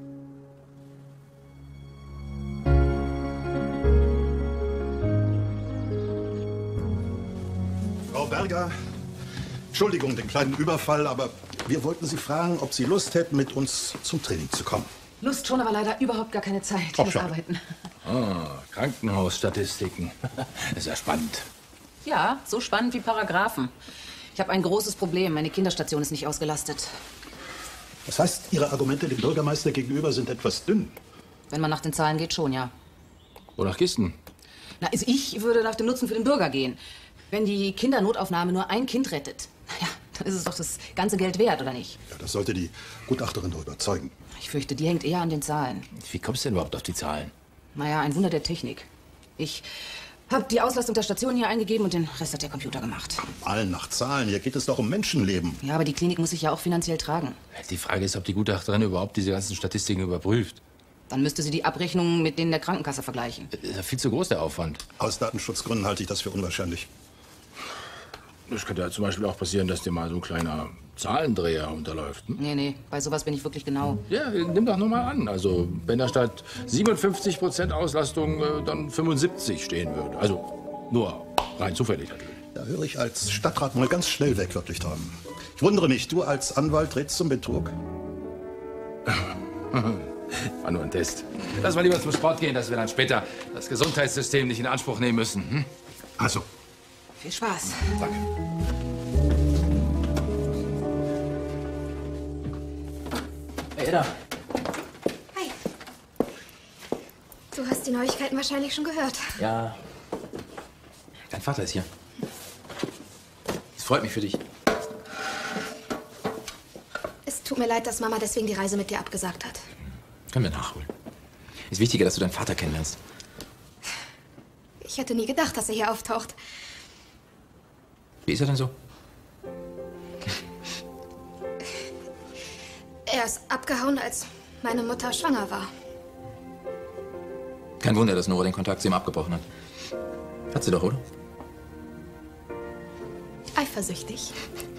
Frau Berger, Entschuldigung, den kleinen Überfall, aber wir wollten Sie fragen, ob Sie Lust hätten, mit uns zum Training zu kommen. Lust schon, aber leider überhaupt gar keine Zeit. Ich Ach, muss schade. arbeiten. Ah, Krankenhausstatistiken. Das ist ja spannend. Ja, so spannend wie Paragraphen. Ich habe ein großes Problem. Meine Kinderstation ist nicht ausgelastet. Das heißt, Ihre Argumente dem Bürgermeister gegenüber sind etwas dünn. Wenn man nach den Zahlen geht, schon, ja. Wonach gehst du denn? Na, also ich würde nach dem Nutzen für den Bürger gehen. Wenn die Kindernotaufnahme nur ein Kind rettet, naja, dann ist es doch das ganze Geld wert, oder nicht? Ja, das sollte die Gutachterin doch überzeugen. Ich fürchte, die hängt eher an den Zahlen. Wie kommst du denn überhaupt auf die Zahlen? Naja, ein Wunder der Technik. Ich Hab die Auslastung der Station hier eingegeben und den Rest hat der Computer gemacht. Allen nach Zahlen. Hier geht es doch um Menschenleben. Ja, aber die Klinik muss sich ja auch finanziell tragen. Die Frage ist, ob die Gutachterin überhaupt diese ganzen Statistiken überprüft. Dann müsste sie die Abrechnungen mit denen der Krankenkasse vergleichen. Ist ja viel zu groß, der Aufwand. Aus Datenschutzgründen halte ich das für unwahrscheinlich. Das könnte ja zum Beispiel auch passieren, dass dir mal so ein kleiner Zahlendreher unterläuft. Hm? Nee, nee, bei sowas bin ich wirklich genau. Ja, nimm doch nur mal an. Also, wenn da statt siebenundfünfzig Prozent Auslastung äh, dann fünfundsiebzig stehen würde. Also, nur rein zufällig natürlich. Da höre ich als Stadtrat mal ganz schnell weg, wirklich dran. Ich wundere mich, du als Anwalt rätst zum Betrug? War nur ein Test. Lass mal lieber zum Sport gehen, dass wir dann später das Gesundheitssystem nicht in Anspruch nehmen müssen. Hm? Also. Viel Spaß. Danke. Hey, Edda. Hi. Du hast die Neuigkeiten wahrscheinlich schon gehört. Ja. Dein Vater ist hier. Es freut mich für dich. Es tut mir leid, dass Mama deswegen die Reise mit dir abgesagt hat. Können wir nachholen. Ist wichtiger, dass du deinen Vater kennenlernst. Ich hätte nie gedacht, dass er hier auftaucht. Wie ist er denn so? Er ist abgehauen, als meine Mutter schwanger war. Kein Wunder, dass Nora den Kontakt zu ihm abgebrochen hat. Hat sie doch, oder? Eifersüchtig.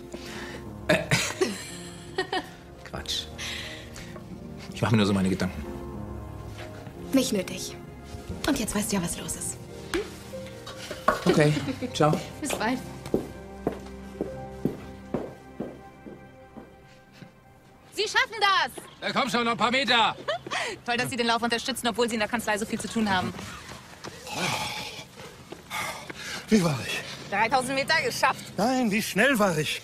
Quatsch. Ich mache mir nur so meine Gedanken. Nicht nötig. Und jetzt weißt du ja, was los ist. Okay, ciao. Bis bald. Sie schaffen das! Ja, komm schon, noch ein paar Meter. Toll, dass Sie den Lauf unterstützen, obwohl Sie in der Kanzlei so viel zu tun haben. Wie war ich? dreitausend Meter geschafft. Nein, wie schnell war ich?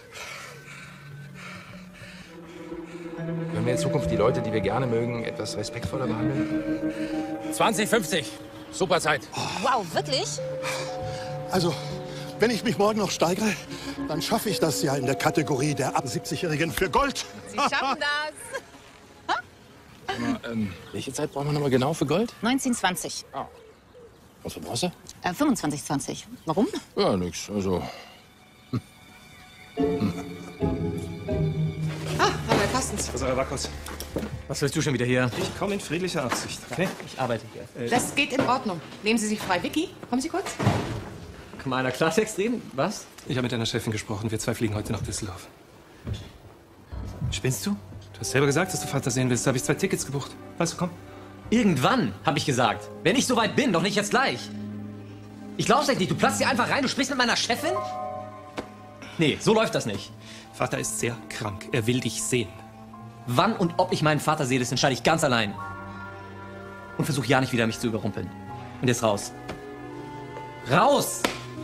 Können wir in Zukunft die Leute, die wir gerne mögen, etwas respektvoller behandeln? zwanzig fünfzig. Super Zeit. Wow, wirklich? Also, wenn ich mich morgen noch steigere, dann schaffe ich das ja in der Kategorie der ab siebzigjährigen für Gold. Sie schaffen das. Aber, ähm, welche Zeit brauchen wir nochmal genau für Gold? neunzehn zwanzig. Ah. Was für Bronze? Äh, fünfundzwanzig zwanzig. Warum? Ja, nix. Also. Ah, hallo, Herr Kastens. Das ist euer Wackos. Was willst du schon wieder hier? Ich komme in friedlicher Absicht. Okay, ich arbeite hier. Das geht in Ordnung. Nehmen Sie sich frei. Vicky, kommen Sie kurz. Kann mal einer Klartext reden? Was? Ich habe mit deiner Chefin gesprochen. Wir zwei fliegen heute nach Düsseldorf. Spinnst du? Du hast selber gesagt, dass du Vater sehen willst. Da habe ich zwei Tickets gebucht. Weißt du, komm. Irgendwann, habe ich gesagt. Wenn ich soweit bin, doch nicht jetzt gleich. Ich glaub's echt nicht. Du platzt hier einfach rein, du sprichst mit meiner Chefin? Nee, so läuft das nicht. Vater ist sehr krank. Er will dich sehen. Wann und ob ich meinen Vater sehe, das entscheide ich ganz allein. Und versuch ja nicht wieder, mich zu überrumpeln. Und jetzt raus. Raus!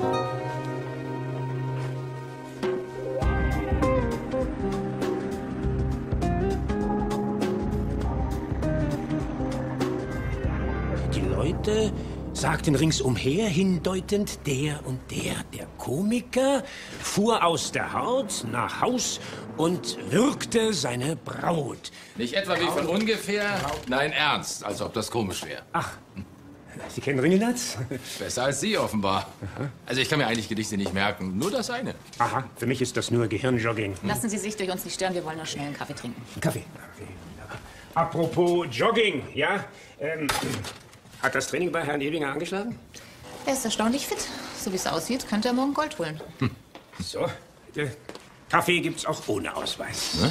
Die Leute sagten ringsumher hindeutend, der und der, der Komiker, fuhr aus der Haut nach Haus und würgte seine Braut. Nicht etwa wie von ungefähr, nein, ernst, als ob das komisch wäre. Ach, Sie kennen Ringelnatz? Besser als Sie offenbar. Also ich kann mir eigentlich Gedichte nicht merken, nur das eine. Aha, für mich ist das nur Gehirnjogging. Lassen Sie sich durch uns nicht stören. Wir wollen nur schnell einen Kaffee trinken. Kaffee. Kaffee. Apropos Jogging, ja? Ähm, hat das Training bei Herrn Ebinger angeschlagen? Er ist erstaunlich fit. So wie es aussieht, könnte er morgen Gold holen. Hm. So, bitte. Kaffee gibt's auch ohne Ausweis. Ne?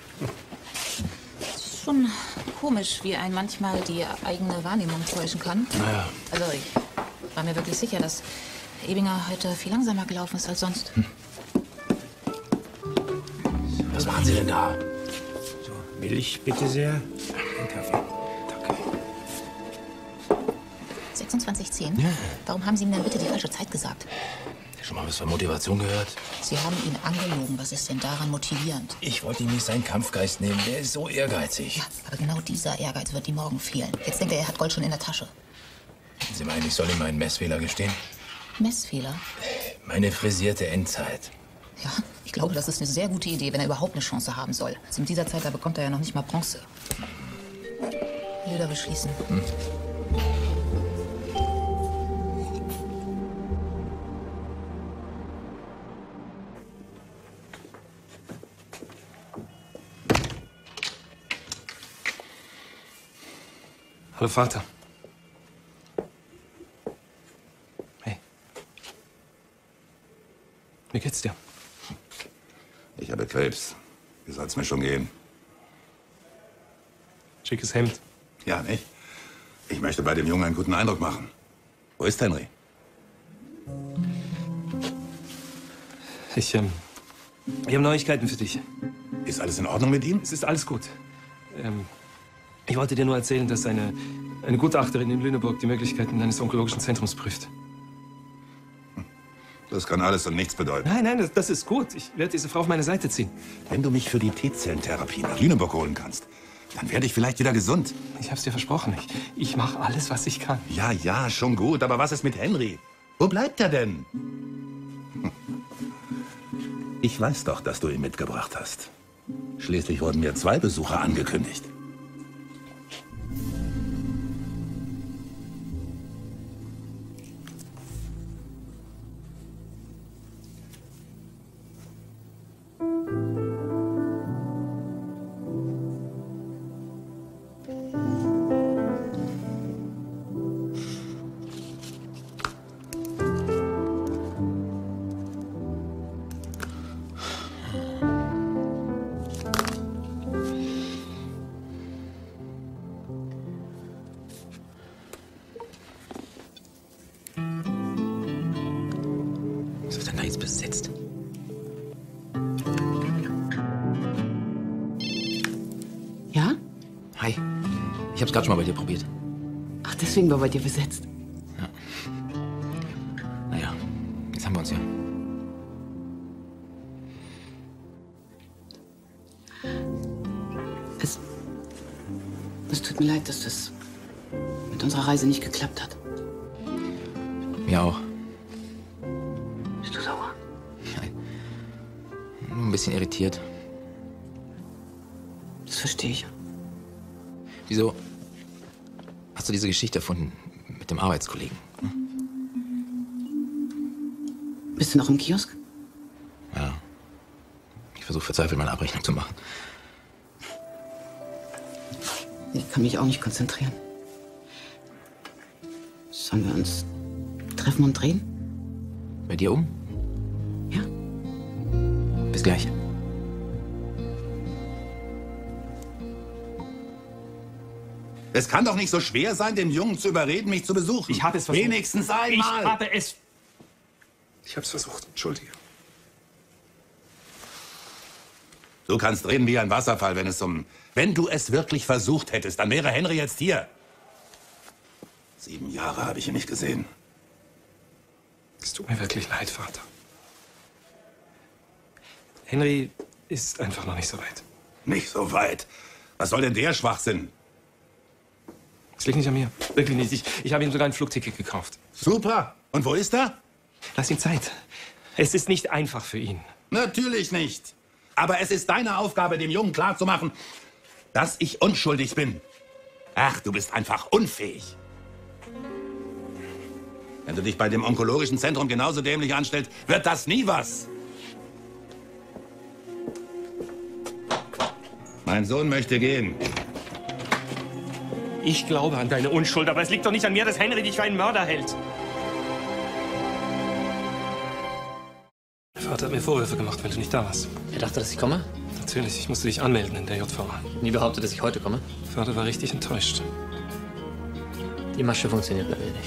Schon komisch, wie ein manchmal die eigene Wahrnehmung täuschen kann. Naja. Also ich war mir wirklich sicher, dass Ebinger heute viel langsamer gelaufen ist als sonst. Hm. Was machen Sie denn da? So, Milch bitte sehr. Ein Kaffee. sechsundzwanzig zehn? Ja. Warum haben Sie ihm denn bitte die falsche Zeit gesagt? Schon mal was von Motivation gehört? Sie haben ihn angelogen. Was ist denn daran motivierend? Ich wollte ihm nicht seinen Kampfgeist nehmen. Der ist so ehrgeizig. Ja, aber genau dieser Ehrgeiz wird ihm morgen fehlen. Jetzt denkt er, er hat Gold schon in der Tasche. Sie meinen, ich soll ihm meinen Messfehler gestehen? Messfehler? Meine frisierte Endzeit. Ja, ich glaube, das ist eine sehr gute Idee, wenn er überhaupt eine Chance haben soll. Also in dieser Zeit, da bekommt er ja noch nicht mal Bronze. Lieder beschließen. Hm. Hallo, Vater. Hey. Wie geht's dir? Ich habe Krebs. Wie soll's mir schon gehen? Schickes Hemd. Ja, nicht? Ich möchte bei dem Jungen einen guten Eindruck machen. Wo ist Henry? Ich, ähm, ich habe Neuigkeiten für dich. Ist alles in Ordnung mit ihm? Es ist alles gut. Ähm, ich wollte dir nur erzählen, dass eine, eine Gutachterin in Lüneburg die Möglichkeiten deines onkologischen Zentrums prüft. Das kann alles und nichts bedeuten. Nein, nein, das, das ist gut. Ich werde diese Frau auf meine Seite ziehen. Wenn du mich für die T-Zellentherapie nach Lüneburg holen kannst, dann werde ich vielleicht wieder gesund. Ich hab's dir versprochen. Ich, ich mache alles, was ich kann. Ja, ja, schon gut. Aber was ist mit Henry? Wo bleibt er denn? Ich weiß doch, dass du ihn mitgebracht hast. Schließlich wurden mir zwei Besucher angekündigt. Was wird denn da jetzt besetzt? Ja? Hi. Ich hab's gerade schon mal bei dir probiert. Ach, deswegen war bei dir besetzt. Ja. Naja, jetzt haben wir uns ja. Es, es tut mir leid, dass das mit unserer Reise nicht geklappt hat. Mir auch. Bist du sauer? Nein. Nur ein bisschen irritiert. Das verstehe ich. Wieso hast du diese Geschichte erfunden mit dem Arbeitskollegen? Bist du noch im Kiosk? Ja. Ich versuche verzweifelt meine Abrechnung zu machen. Ich kann mich auch nicht konzentrieren. Sollen wir uns treffen und drehen? Bei dir um? Ja. Bis gleich. Es kann doch nicht so schwer sein, den Jungen zu überreden, mich zu besuchen. Ich habe es versucht. Wenigstens einmal. Ich habe es... Ich habe es versucht. Entschuldige. Du kannst reden wie ein Wasserfall, wenn es um... Wenn du es wirklich versucht hättest, dann wäre Henry jetzt hier. Sieben Jahre habe ich ihn nicht gesehen. Es tut mir wirklich leid, Vater. Henry ist einfach noch nicht so weit. Nicht so weit? Was soll denn der Schwachsinn? Es liegt nicht an mir. Wirklich nicht. Ich, ich habe ihm sogar ein Flugticket gekauft. Super. Und wo ist er? Lass ihm Zeit. Es ist nicht einfach für ihn. Natürlich nicht. Aber es ist deine Aufgabe, dem Jungen klarzumachen, dass ich unschuldig bin. Ach, du bist einfach unfähig. Wenn du dich bei dem onkologischen Zentrum genauso dämlich anstellst, wird das nie was. Mein Sohn möchte gehen. Ich glaube an deine Unschuld, aber es liegt doch nicht an mir, dass Henry dich für einen Mörder hält. Der Vater hat mir Vorwürfe gemacht, weil du nicht da warst. Er dachte, dass ich komme? Natürlich, ich musste dich anmelden in der J V A. Nie behauptet, dass ich heute komme? Vater war richtig enttäuscht. Die Masche funktioniert bei mir nicht.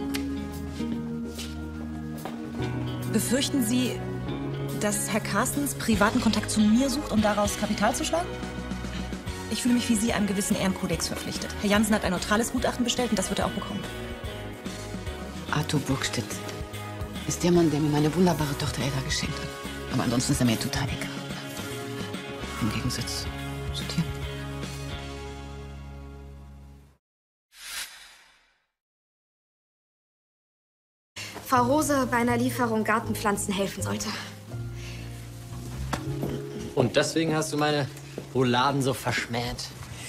Befürchten Sie, dass Herr Carstens privaten Kontakt zu mir sucht, um daraus Kapital zu schlagen? Ich fühle mich wie Sie einem gewissen Ehrenkodex verpflichtet. Herr Jansen hat ein neutrales Gutachten bestellt und das wird er auch bekommen. Arthur Burgstedt ist der Mann, der mir meine wunderbare Tochter Ella geschenkt hat. Aber ansonsten ist er mir total egal. Im Gegensatz zu dir. Frau Rose bei einer Lieferung Gartenpflanzen helfen sollte. Und deswegen hast du meine Rouladen so verschmäht?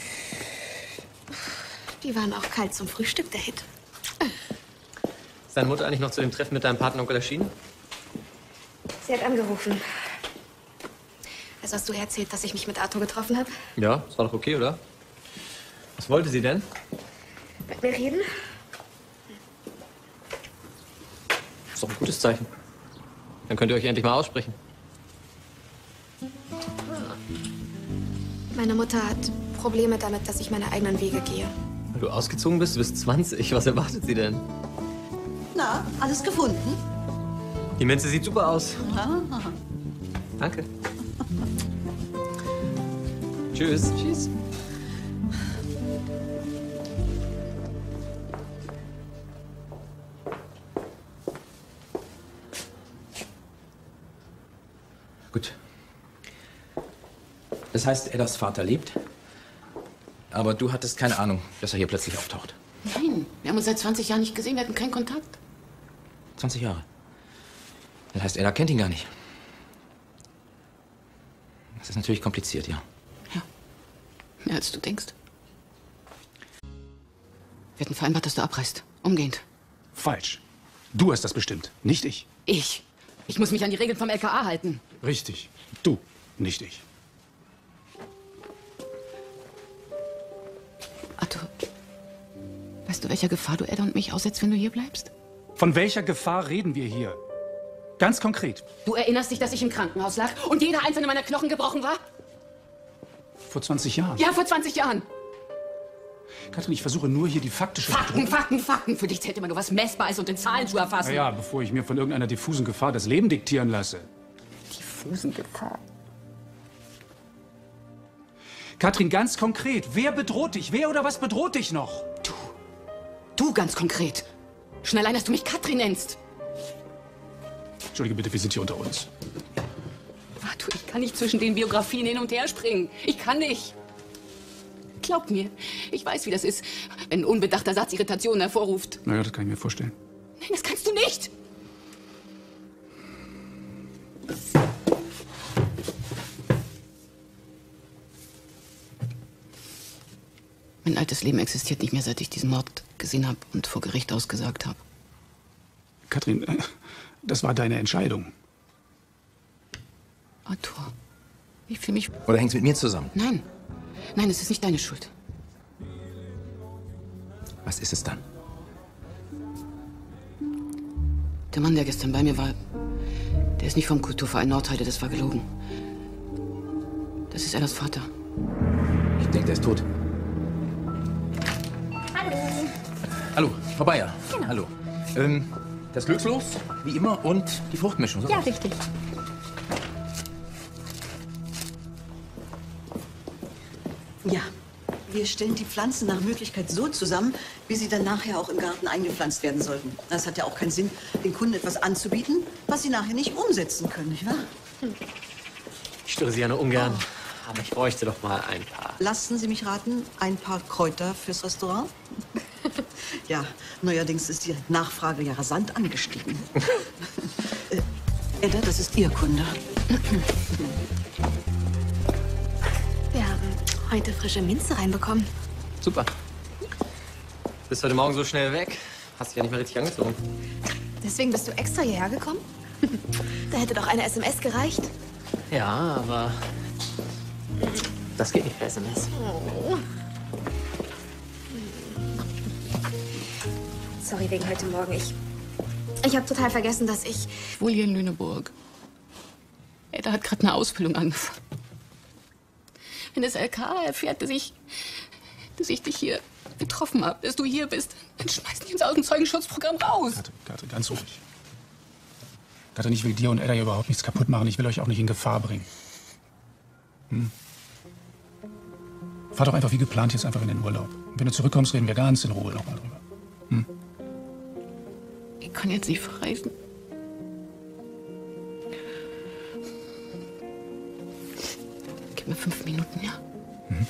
Die waren auch kalt zum Frühstück, der Hit. Ist deine Mutter eigentlich noch zu dem Treffen mit deinem Patenonkel erschienen? Sie hat angerufen. Also hast du erzählt, dass ich mich mit Arthur getroffen habe? Ja, das war doch okay, oder? Was wollte sie denn? Wir reden? Das ist doch ein gutes Zeichen. Dann könnt ihr euch endlich mal aussprechen. Meine Mutter hat Probleme damit, dass ich meine eigenen Wege gehe. Weil du ausgezogen bist, du bist zwanzig. Was erwartet sie denn? Na, alles gefunden? Die Minze sieht super aus. Ja. Danke. Tschüss. Tschüss. Gut. Das heißt, Eddas Vater lebt, aber du hattest keine Ahnung, dass er hier plötzlich auftaucht. Nein, wir haben uns seit zwanzig Jahren nicht gesehen, wir hatten keinen Kontakt. zwanzig Jahre. Das heißt, Edda kennt ihn gar nicht. Das ist natürlich kompliziert, ja. Mehr als du denkst. Wir hatten vereinbart, dass du abreist. Umgehend. Falsch. Du hast das bestimmt, nicht ich. Ich? Ich muss mich an die Regeln vom L K A halten. Richtig. Du, nicht ich. Arthur, weißt du, welcher Gefahr du Edda und mich aussetzt, wenn du hier bleibst? Von welcher Gefahr reden wir hier? Ganz konkret. Du erinnerst dich, dass ich im Krankenhaus lag und jeder einzelne meiner Knochen gebrochen war? Vor zwanzig Jahren. Ja, vor zwanzig Jahren. Katrin, ich versuche nur hier die faktische... Fakten, Fakten, Fakten. Für dich zählt immer nur, was messbar ist und in Zahlen zu erfassen. Na ja, bevor ich mir von irgendeiner diffusen Gefahr das Leben diktieren lasse. Diffusen Gefahr? Katrin, ganz konkret. Wer bedroht dich? Wer oder was bedroht dich noch? Du. Du ganz konkret. Schon allein, dass du mich Katrin nennst. Entschuldige bitte, wir sind hier unter uns. Arthur, ich kann nicht zwischen den Biografien hin und her springen. Ich kann nicht. Glaub mir, ich weiß, wie das ist, wenn ein unbedachter Satz Irritationen hervorruft. Naja, das kann ich mir vorstellen. Nein, das kannst du nicht. Mein altes Leben existiert nicht mehr, seit ich diesen Mord gesehen habe und vor Gericht ausgesagt habe. Katrin, das war deine Entscheidung. Arthur, ich fühle mich... Oder hängt's mit mir zusammen? Nein, nein, es ist nicht deine Schuld. Was ist es dann? Der Mann, der gestern bei mir war, der ist nicht vom Kulturverein Nordheide, das war gelogen. Das ist Eddas Vater. Ich denke, der ist tot. Hallo. Hallo, Frau Bayer. Genau. Hallo. Ähm, das Glückslos, wie immer, und die Fruchtmischung. Ja, richtig. Ja, wir stellen die Pflanzen nach Möglichkeit so zusammen, wie sie dann nachher auch im Garten eingepflanzt werden sollten. Das hat ja auch keinen Sinn, den Kunden etwas anzubieten, was sie nachher nicht umsetzen können, nicht wahr? Ich störe Sie ja nur ungern. Aber ich bräuchte doch mal ein paar. Lassen Sie mich raten, ein paar Kräuter fürs Restaurant? Ja, neuerdings ist die Nachfrage ja rasant angestiegen. äh, Edda, das ist Ihr Kunde. Wir haben heute frische Minze reinbekommen. Super. Bist heute Morgen so schnell weg. Hast dich ja nicht mehr richtig angezogen. Deswegen bist du extra hierher gekommen? Da hätte doch eine S M S gereicht. Ja, aber das geht nicht per S M S. Oh. Sorry wegen heute Morgen. Ich, ich habe total vergessen, dass ich... Ich wohne hier in Lüneburg. Edda hat gerade eine Ausbildung angefangen. Wenn das L K A erfährt, dass ich, dass ich dich hier getroffen habe, dass du hier bist, dann schmeißen die uns aus dem Zeugenschutzprogramm raus. Katrin, Katrin, ganz ruhig. Katrin, ich will dir und Edda hier überhaupt nichts kaputt machen. Ich will euch auch nicht in Gefahr bringen. Hm? Fahr doch einfach wie geplant jetzt einfach in den Urlaub. Und wenn du zurückkommst, reden wir ganz in Ruhe nochmal drüber. Hm? Ich kann jetzt nicht verreisen. Gib mir fünf Minuten, ja? Mhm.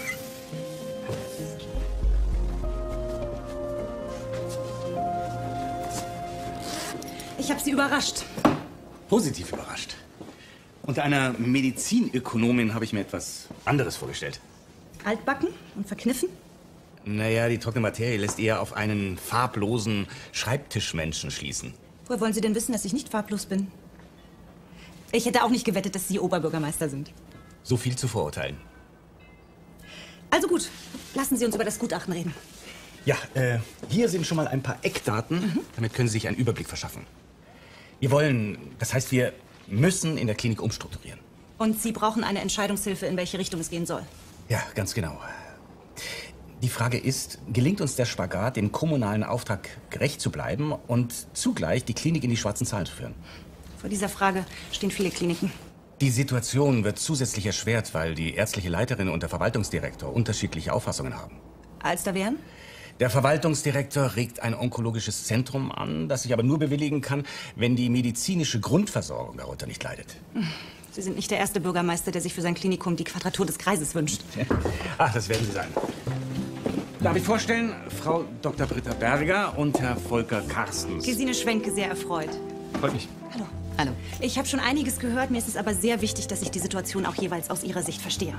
Ich habe Sie überrascht. Positiv überrascht. Unter einer Medizinökonomin habe ich mir etwas anderes vorgestellt. Altbacken und verkniffen? Naja, die trockene Materie lässt eher auf einen farblosen Schreibtischmenschen schließen. Woher wollen Sie denn wissen, dass ich nicht farblos bin? Ich hätte auch nicht gewettet, dass Sie Oberbürgermeister sind. So viel zu verurteilen. Also gut, lassen Sie uns über das Gutachten reden. Ja, äh, hier sind schon mal ein paar Eckdaten. Mhm. Damit können Sie sich einen Überblick verschaffen. Wir wollen, das heißt, wir müssen in der Klinik umstrukturieren. Und Sie brauchen eine Entscheidungshilfe, in welche Richtung es gehen soll. Ja, ganz genau. Die Frage ist, gelingt uns der Spagat, dem kommunalen Auftrag gerecht zu bleiben und zugleich die Klinik in die schwarzen Zahlen zu führen? Vor dieser Frage stehen viele Kliniken. Die Situation wird zusätzlich erschwert, weil die ärztliche Leiterin und der Verwaltungsdirektor unterschiedliche Auffassungen haben. Als da wären? Der Verwaltungsdirektor regt ein onkologisches Zentrum an, das sich aber nur bewilligen kann, wenn die medizinische Grundversorgung darunter nicht leidet. Sie sind nicht der erste Bürgermeister, der sich für sein Klinikum die Quadratur des Kreises wünscht. Ach, das werden Sie sein. Darf ich vorstellen, Frau Doktor Britta Berger und Herr Volker Carstens. Gesine Schwenke, sehr erfreut. Freut mich. Hallo. Hallo. Ich habe schon einiges gehört. Mir ist es aber sehr wichtig, dass ich die Situation auch jeweils aus Ihrer Sicht verstehe.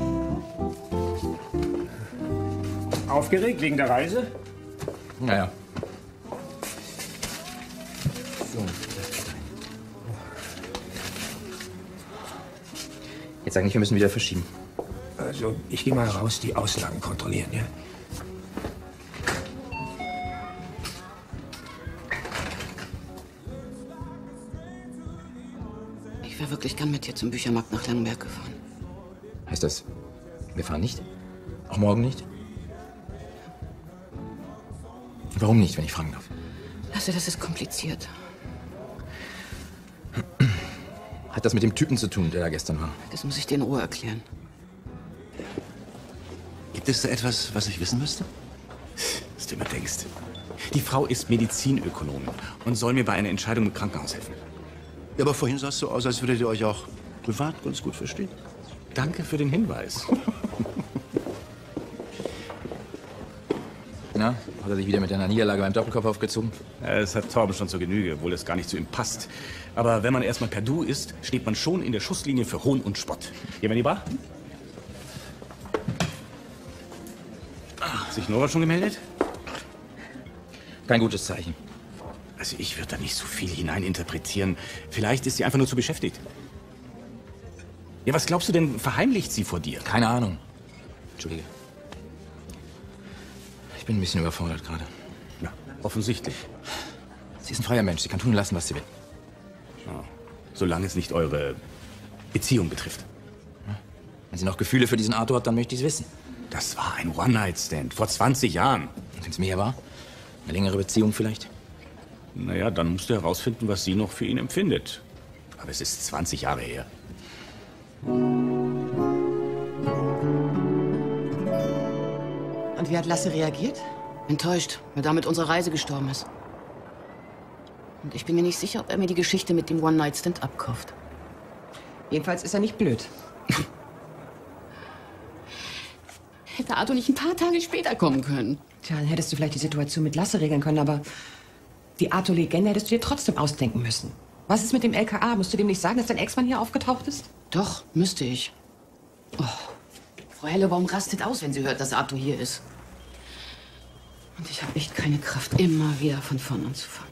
Aufgeregt wegen der Reise? Naja. So. Jetzt sag nicht, wir müssen wieder verschieben. Also, ich gehe mal raus, die Auslagen kontrollieren, ja? Ich wäre wirklich gern mit dir zum Büchermarkt nach Langenberg gefahren. Heißt das, wir fahren nicht? Auch morgen nicht? Warum nicht, wenn ich fragen darf? Lasse, das ist kompliziert. Hat das mit dem Typen zu tun, der da gestern war? Das muss ich dir in Ruhe erklären. Gibt es da etwas, was ich wissen müsste? Was du immer denkst. Die Frau ist Medizinökonomin und soll mir bei einer Entscheidung im Krankenhaus helfen. Ja, aber vorhin sah es so aus, als würdet ihr euch auch privat ganz gut verstehen. Danke für den Hinweis. Na, hat er sich wieder mit einer Niederlage beim Doppelkopf aufgezogen? Ja, das hat Torben schon zur Genüge, obwohl es gar nicht zu ihm passt. Aber wenn man erstmal per Du ist, steht man schon in der Schusslinie für Hohn und Spott. Gehen wir in die Bar? Hat sich Nora schon gemeldet? Kein gutes Zeichen. Also ich würde da nicht so viel hineininterpretieren. Vielleicht ist sie einfach nur zu beschäftigt. Ja, was glaubst du denn, verheimlicht sie vor dir? Keine Ahnung. Entschuldige. Ich bin ein bisschen überfordert gerade. Ja, offensichtlich. Sie ist ein freier Mensch. Sie kann tun und lassen, was sie will. Ja, solange es nicht eure Beziehung betrifft. Wenn sie noch Gefühle für diesen Arthur hat, dann möchte ich es wissen. Das war ein One-Night-Stand vor zwanzig Jahren. Wenn es mehr war? Eine längere Beziehung vielleicht? Naja, dann musst du herausfinden, was sie noch für ihn empfindet. Aber es ist zwanzig Jahre her. Und wie hat Lasse reagiert? Enttäuscht, weil damit unsere Reise gestorben ist. Und ich bin mir nicht sicher, ob er mir die Geschichte mit dem One-Night-Stand abkauft. Jedenfalls ist er nicht blöd. Hätte Arthur nicht ein paar Tage später kommen können. Tja, dann hättest du vielleicht die Situation mit Lasse regeln können, aber die Arthur-Legende hättest du dir trotzdem ausdenken müssen. Was ist mit dem L K A? Musst du dem nicht sagen, dass dein Ex-Mann hier aufgetaucht ist? Doch, müsste ich. Oh, Frau Hellebaum rastet aus, wenn sie hört, dass Arthur hier ist. Und ich habe echt keine Kraft, immer wieder von vorn anzufangen.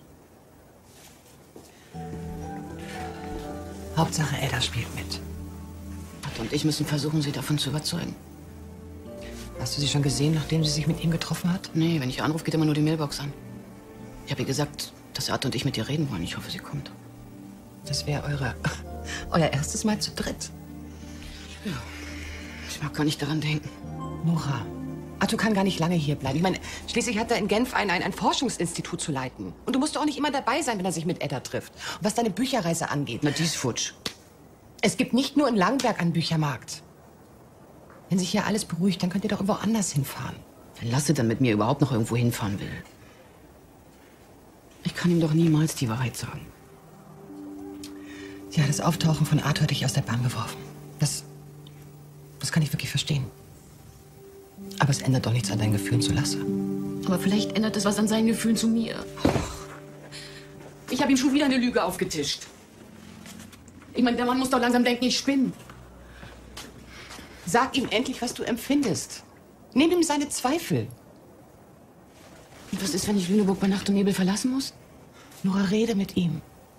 Hauptsache, Edda spielt mit. Arthur und ich müssen versuchen, sie davon zu überzeugen. Hast du sie schon gesehen, nachdem sie sich mit ihm getroffen hat? Nee, wenn ich anrufe, geht immer nur die Mailbox an. Ich habe ihr gesagt, dass Arthur und ich mit ihr reden wollen. Ich hoffe, sie kommt. Das wäre eure, euer erstes Mal zu dritt. Ja, ich mag gar nicht daran denken. Nora, Arthur kann gar nicht lange hier bleiben. Ich meine, schließlich hat er in Genf ein, ein, ein Forschungsinstitut zu leiten. Und du musst auch nicht immer dabei sein, wenn er sich mit Edda trifft. Und was deine Bücherreise angeht. Na, die ist futsch. Es gibt nicht nur in Langenberg einen Büchermarkt. Wenn sich hier alles beruhigt, dann könnt ihr doch irgendwo anders hinfahren. Wenn Lasse dann mit mir überhaupt noch irgendwo hinfahren will. Ich kann ihm doch niemals die Wahrheit sagen. Ja, das Auftauchen von Arthur hat dich aus der Bahn geworfen. Das, das kann ich wirklich verstehen. Aber es ändert doch nichts an deinen Gefühlen zu Lasse. Aber vielleicht ändert es was an seinen Gefühlen zu mir. Ich habe ihm schon wieder eine Lüge aufgetischt. Ich meine, der Mann muss doch langsam denken, ich spinne. Sag ihm endlich, was du empfindest. Nimm ihm seine Zweifel. Und was ist, wenn ich Lüneburg bei Nacht und Nebel verlassen muss? Nora, rede mit ihm.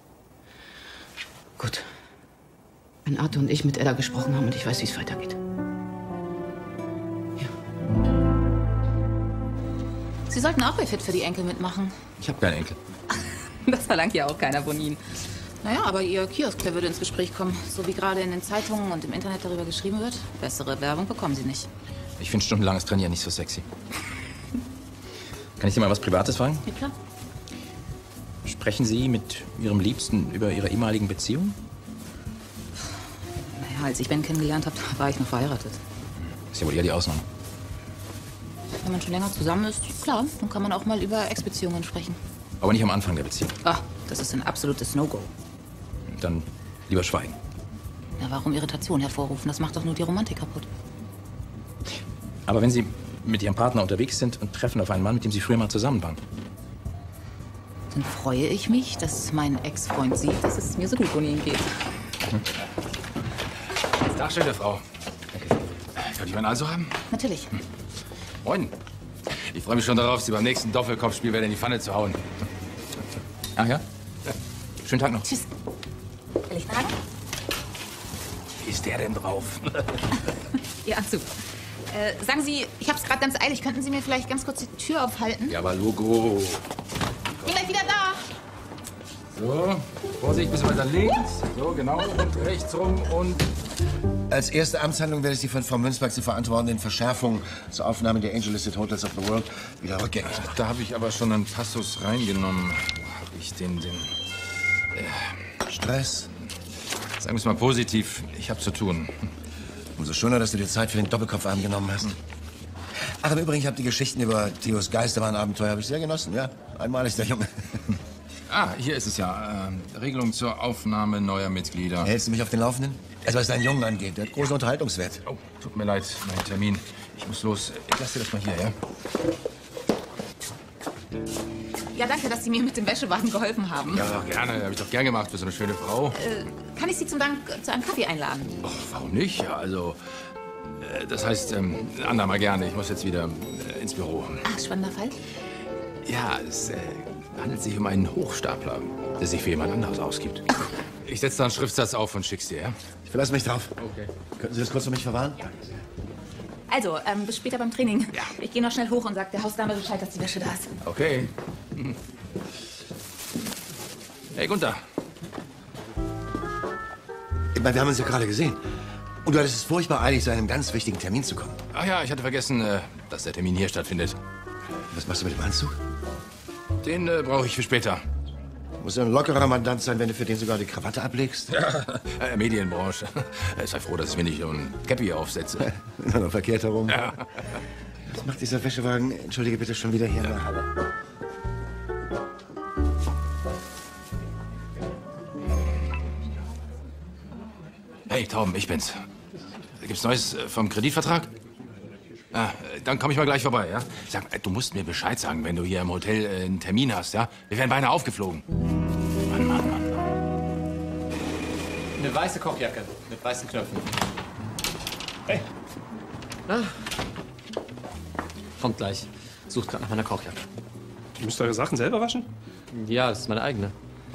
Gut. Wenn Arthur und ich mit Edda gesprochen haben und ich weiß, wie es weitergeht. Ja. Sie sollten auch bei Fit für die Enkel mitmachen. Ich habe keinen Enkel. Das verlangt ja auch keiner von Ihnen. Naja, aber Ihr Kiosk, der würde ins Gespräch kommen. So wie gerade in den Zeitungen und im Internet darüber geschrieben wird. Bessere Werbung bekommen Sie nicht. Ich finde stundenlanges Trainieren nicht so sexy. Kann ich Sie mal was Privates fragen? Ja, klar. Sprechen Sie mit Ihrem Liebsten über Ihre ehemaligen Beziehungen? Naja, als ich Ben kennengelernt habe, war ich noch verheiratet. Ist ja wohl eher die Ausnahme. Wenn man schon länger zusammen ist, klar, dann kann man auch mal über Ex-Beziehungen sprechen. Aber nicht am Anfang der Beziehung. Ah, das ist ein absolutes No-Go. Dann lieber schweigen. Ja, warum Irritation hervorrufen? Das macht doch nur die Romantik kaputt. Aber wenn Sie mit Ihrem Partner unterwegs sind und treffen auf einen Mann, mit dem Sie früher mal zusammen waren. Dann freue ich mich, dass mein Ex-Freund sieht, dass es mir so gut ohne ihn geht. Hm. Tag, schöne Frau. Kann ich meinen also haben? Natürlich. Hm. Moin. Ich freue mich schon darauf, Sie beim nächsten Doppelkopfspiel wieder in die Pfanne zu hauen. Ach ja? Schönen Tag noch. Tschüss. Ehrlich sagen? Wie ist der denn drauf? Ihr Anzug. Äh, sagen Sie, ich hab's gerade ganz eilig. Könnten Sie mir vielleicht ganz kurz die Tür aufhalten? Ja, aber Logo. Bin gleich wieder da. So, Vorsicht, bisschen weiter links. So, genau. Und rechts rum und... Als erste Amtshandlung werde ich Sie von Frau Münzberg zur verantwortenden Verschärfung zur Aufnahme der Angel Listed Hotels of the World wieder rückgängig. Da habe ich aber schon einen Passus reingenommen. Wo habe ich den, den... Äh, Stress? Sagen wir es mal positiv. Ich habe zu tun. Umso schöner, dass du dir Zeit für den Doppelkopfarm genommen hast. Ach, im Übrigen, ich habe die Geschichten über Theos Geisterbahnabenteuer habe ich sehr genossen, ja. Einmalig, der Junge. Ah, hier ist es ja. Äh, Regelung zur Aufnahme neuer Mitglieder. Hältst du mich auf den Laufenden? Also was deinen Jungen angeht, der hat großen Unterhaltungswert. Oh, tut mir leid, mein Termin. Ich muss los. Ich lasse dir das mal hier, ja? Ja, danke, dass Sie mir mit dem Wäschewagen geholfen haben. Ja, doch gerne. Habe ich doch gern gemacht für so eine schöne Frau. Äh, kann ich Sie zum Dank zu einem Kaffee einladen? Och, warum nicht? Ja, also, äh, das heißt, ähm, ein andermal gerne. Ich muss jetzt wieder äh, ins Büro. Ach, spannender Fall. Ja, es äh, handelt sich um einen Hochstapler, der sich für jemand anderes ausgibt. Ich setze da einen Schriftsatz auf und schick's dir, ja? Ich verlasse mich drauf. Okay. Könnten Sie das kurz für mich verwahren? Ja. Also, ähm, bis später beim Training. Ja. Ich gehe noch schnell hoch und sag der Hausdame Bescheid, dass die Wäsche da ist. Okay. Hey, Gunther. Ich meine, wir haben uns ja gerade gesehen. Und du hattest es furchtbar eilig, zu einem ganz wichtigen Termin zu kommen. Ach ja, ich hatte vergessen, äh, dass der Termin hier stattfindet. Was machst du mit dem Anzug? Den äh, brauche ich für später. Muss ja ein lockerer Mandant sein, wenn du für den sogar die Krawatte ablegst. Ja, äh, Medienbranche. Sei froh, dass ich mir nicht so ein Käppi aufsetze. Nur noch verkehrt herum. Ja. Was macht dieser Wäschewagen? Entschuldige bitte, schon wieder hier in der Halle. Hey, Tauben, ich bin's. Gibt's Neues äh, vom Kreditvertrag? Ah, dann komme ich mal gleich vorbei, ja? Sag, du musst mir Bescheid sagen, wenn du hier im Hotel äh, einen Termin hast, ja? Wir werden beinahe aufgeflogen. Mann, Mann, Mann. Eine weiße Kochjacke mit weißen Knöpfen. Hey. Na? Kommt gleich. Sucht gerade nach meiner Kochjacke. Ihr müsst eure Sachen selber waschen? Ja, das ist meine eigene.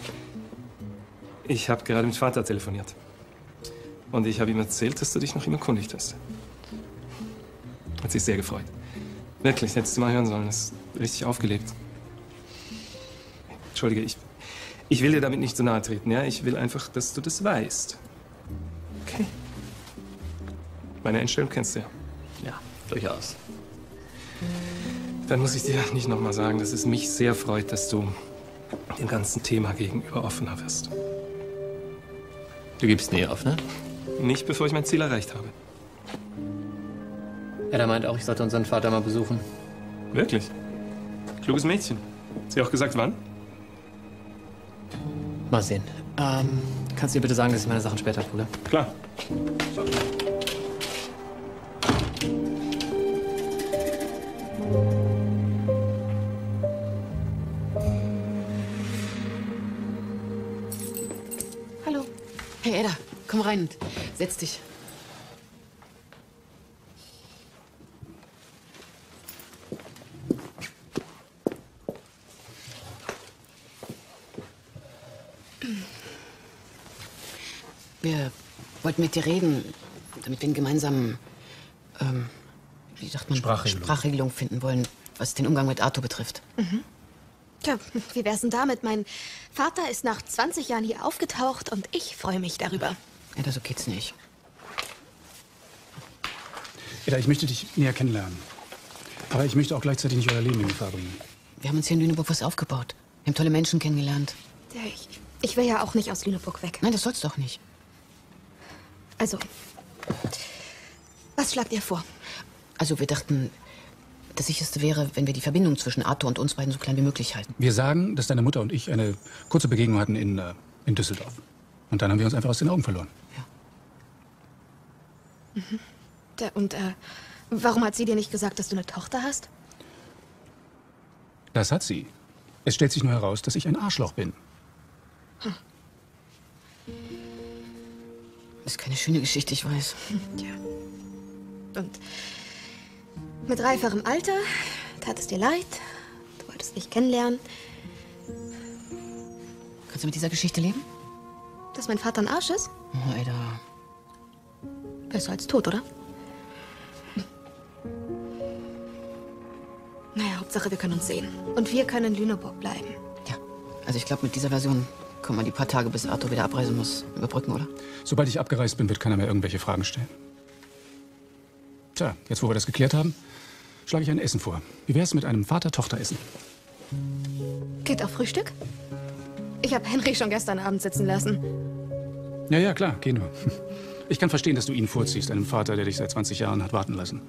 Ich habe gerade mit Vater telefoniert. Und ich habe ihm erzählt, dass du dich nach ihm erkundigt hast. Hat sich sehr gefreut. Wirklich, hättest du mal hören sollen. Das ist richtig aufgelebt. Entschuldige, ich, ich will dir damit nicht so nahe treten, ja? Ich will einfach, dass du das weißt. Okay? Meine Einstellung kennst du ja. Ja, durchaus. Dann muss ich dir nicht noch mal sagen, dass es mich sehr freut, dass du dem ganzen Thema gegenüber offener wirst. Du gibst nie auf, ne? Nicht, bevor ich mein Ziel erreicht habe. Er meint auch, ich sollte unseren Vater mal besuchen. Wirklich? Kluges Mädchen. Hat sie auch gesagt, wann? Mal sehen. Ähm, kannst du dir bitte sagen, dass ich meine Sachen später abhole? Klar. So. Hallo. Hey, Edda, komm rein und setz dich. Wir wollten mit dir reden, damit wir einen gemeinsamen, ähm, wie sagt man, Sprachregelung. Sprachregelung finden wollen was den Umgang mit Arthur betrifft. Mhm. Tja, wie wär's denn damit? Mein Vater ist nach zwanzig Jahren hier aufgetaucht und ich freue mich darüber. Edda, so geht's nicht. Edda, ich möchte dich näher kennenlernen. Aber ich möchte auch gleichzeitig nicht euer Leben in Gefahr bringen. Wir haben uns hier in Lüneburg was aufgebaut. Wir haben tolle Menschen kennengelernt. Ja, ich, ich will ja auch nicht aus Lüneburg weg. Nein, das sollst du doch nicht. Also, was schlagt ihr vor? Also, wir dachten, das Sicherste wäre, wenn wir die Verbindung zwischen Arthur und uns beiden so klein wie möglich halten. Wir sagen, dass deine Mutter und ich eine kurze Begegnung hatten in, äh, in Düsseldorf. Und dann haben wir uns einfach aus den Augen verloren. Mhm. Der, und äh, warum hat sie dir nicht gesagt, dass du eine Tochter hast? Das hat sie. Es stellt sich nur heraus, dass ich ein Arschloch bin. Hm. Das ist keine schöne Geschichte, ich weiß. Tja. Und mit reiferem Alter tat es dir leid. Du wolltest mich kennenlernen. Kannst du mit dieser Geschichte leben? Dass mein Vater ein Arsch ist? Oh, Edda. Besser als tot, oder? Naja, Hauptsache, wir können uns sehen. Und wir können in Lüneburg bleiben. Also ich glaube, mit dieser Version können wir die paar Tage, bis Arthur wieder abreisen muss, überbrücken, oder? Sobald ich abgereist bin, wird keiner mehr irgendwelche Fragen stellen. Tja, jetzt wo wir das geklärt haben, schlage ich ein Essen vor. Wie wär's mit einem Vater-Tochter-Essen? Geht auf Frühstück? Ich habe Henry schon gestern Abend sitzen lassen. Ja, ja, klar, geh nur. Ich kann verstehen, dass du ihn vorziehst, einen Vater, der dich seit zwanzig Jahren hat warten lassen.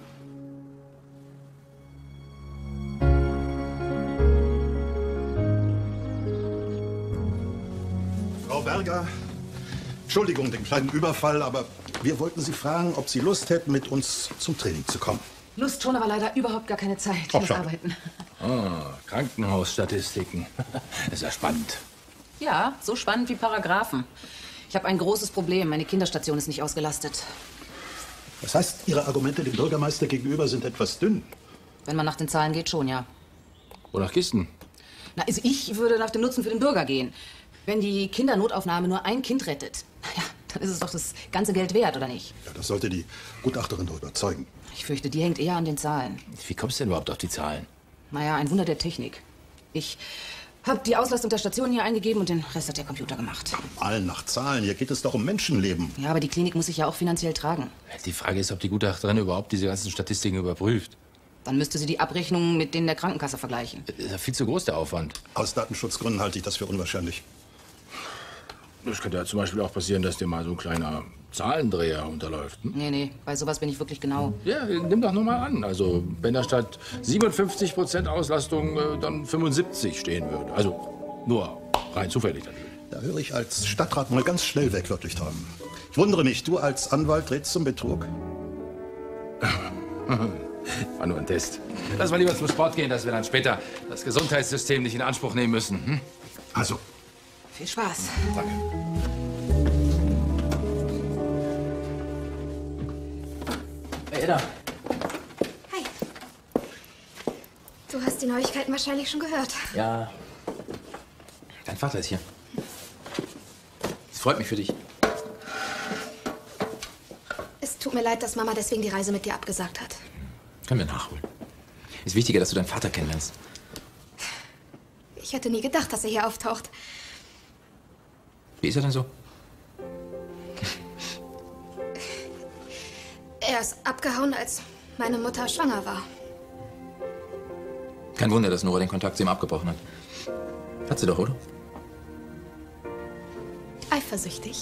Frau Berger, Entschuldigung, den kleinen Überfall, aber wir wollten Sie fragen, ob Sie Lust hätten, mit uns zum Training zu kommen. Lust schon, aber leider überhaupt gar keine Zeit. Ich Ach, muss schade. arbeiten. Ah, Krankenhausstatistiken. Ist ja spannend. Ja, so spannend wie Paragraphen. Ich habe ein großes Problem. Meine Kinderstation ist nicht ausgelastet. Das heißt, Ihre Argumente dem Bürgermeister gegenüber sind etwas dünn. Wenn man nach den Zahlen geht, schon, ja. Oder nach Kisten? Na, also ich würde nach dem Nutzen für den Bürger gehen. Wenn die Kindernotaufnahme nur ein Kind rettet, naja, dann ist es doch das ganze Geld wert, oder nicht? Ja, das sollte die Gutachterin doch überzeugen. Ich fürchte, die hängt eher an den Zahlen. Wie kommst du denn überhaupt auf die Zahlen? Naja, ein Wunder der Technik. Ich habe die Auslastung der Station hier eingegeben und den Rest hat der Computer gemacht. Allen nach Zahlen. Hier geht es doch um Menschenleben. Ja, aber die Klinik muss sich ja auch finanziell tragen. Die Frage ist, ob die Gutachterin überhaupt diese ganzen Statistiken überprüft. Dann müsste sie die Abrechnungen mit denen der Krankenkasse vergleichen. Ist ja viel zu groß, der Aufwand. Aus Datenschutzgründen halte ich das für unwahrscheinlich. Das könnte ja zum Beispiel auch passieren, dass dir mal so ein kleiner Zahlendreher unterläuft. Hm? Nee, nee, bei sowas bin ich wirklich genau. Ja, nimm doch nur mal an. Also, wenn da statt siebenundfünfzig Prozent Auslastung äh, dann fünfundsiebzig stehen würde. Also, nur rein zufällig natürlich. Da höre ich als Stadtrat mal ganz schnell weg, wirklich träumen. Ich wundere mich, du als Anwalt rätst zum Betrug? War nur ein Test. Lass mal lieber zum Sport gehen, dass wir dann später das Gesundheitssystem nicht in Anspruch nehmen müssen. Hm? Also. Viel Spaß. Danke. Hey, Edda. Hi. Du hast die Neuigkeiten wahrscheinlich schon gehört. Ja. Dein Vater ist hier. Es freut mich für dich. Es tut mir leid, dass Mama deswegen die Reise mit dir abgesagt hat. Können wir nachholen. Ist wichtiger, dass du deinen Vater kennenlernst. Ich hätte nie gedacht, dass er hier auftaucht. Wie ist er denn so? Er ist abgehauen, als meine Mutter schwanger war. Kein Wunder, dass Nora den Kontakt zu ihm abgebrochen hat. Hat sie doch, oder? Eifersüchtig.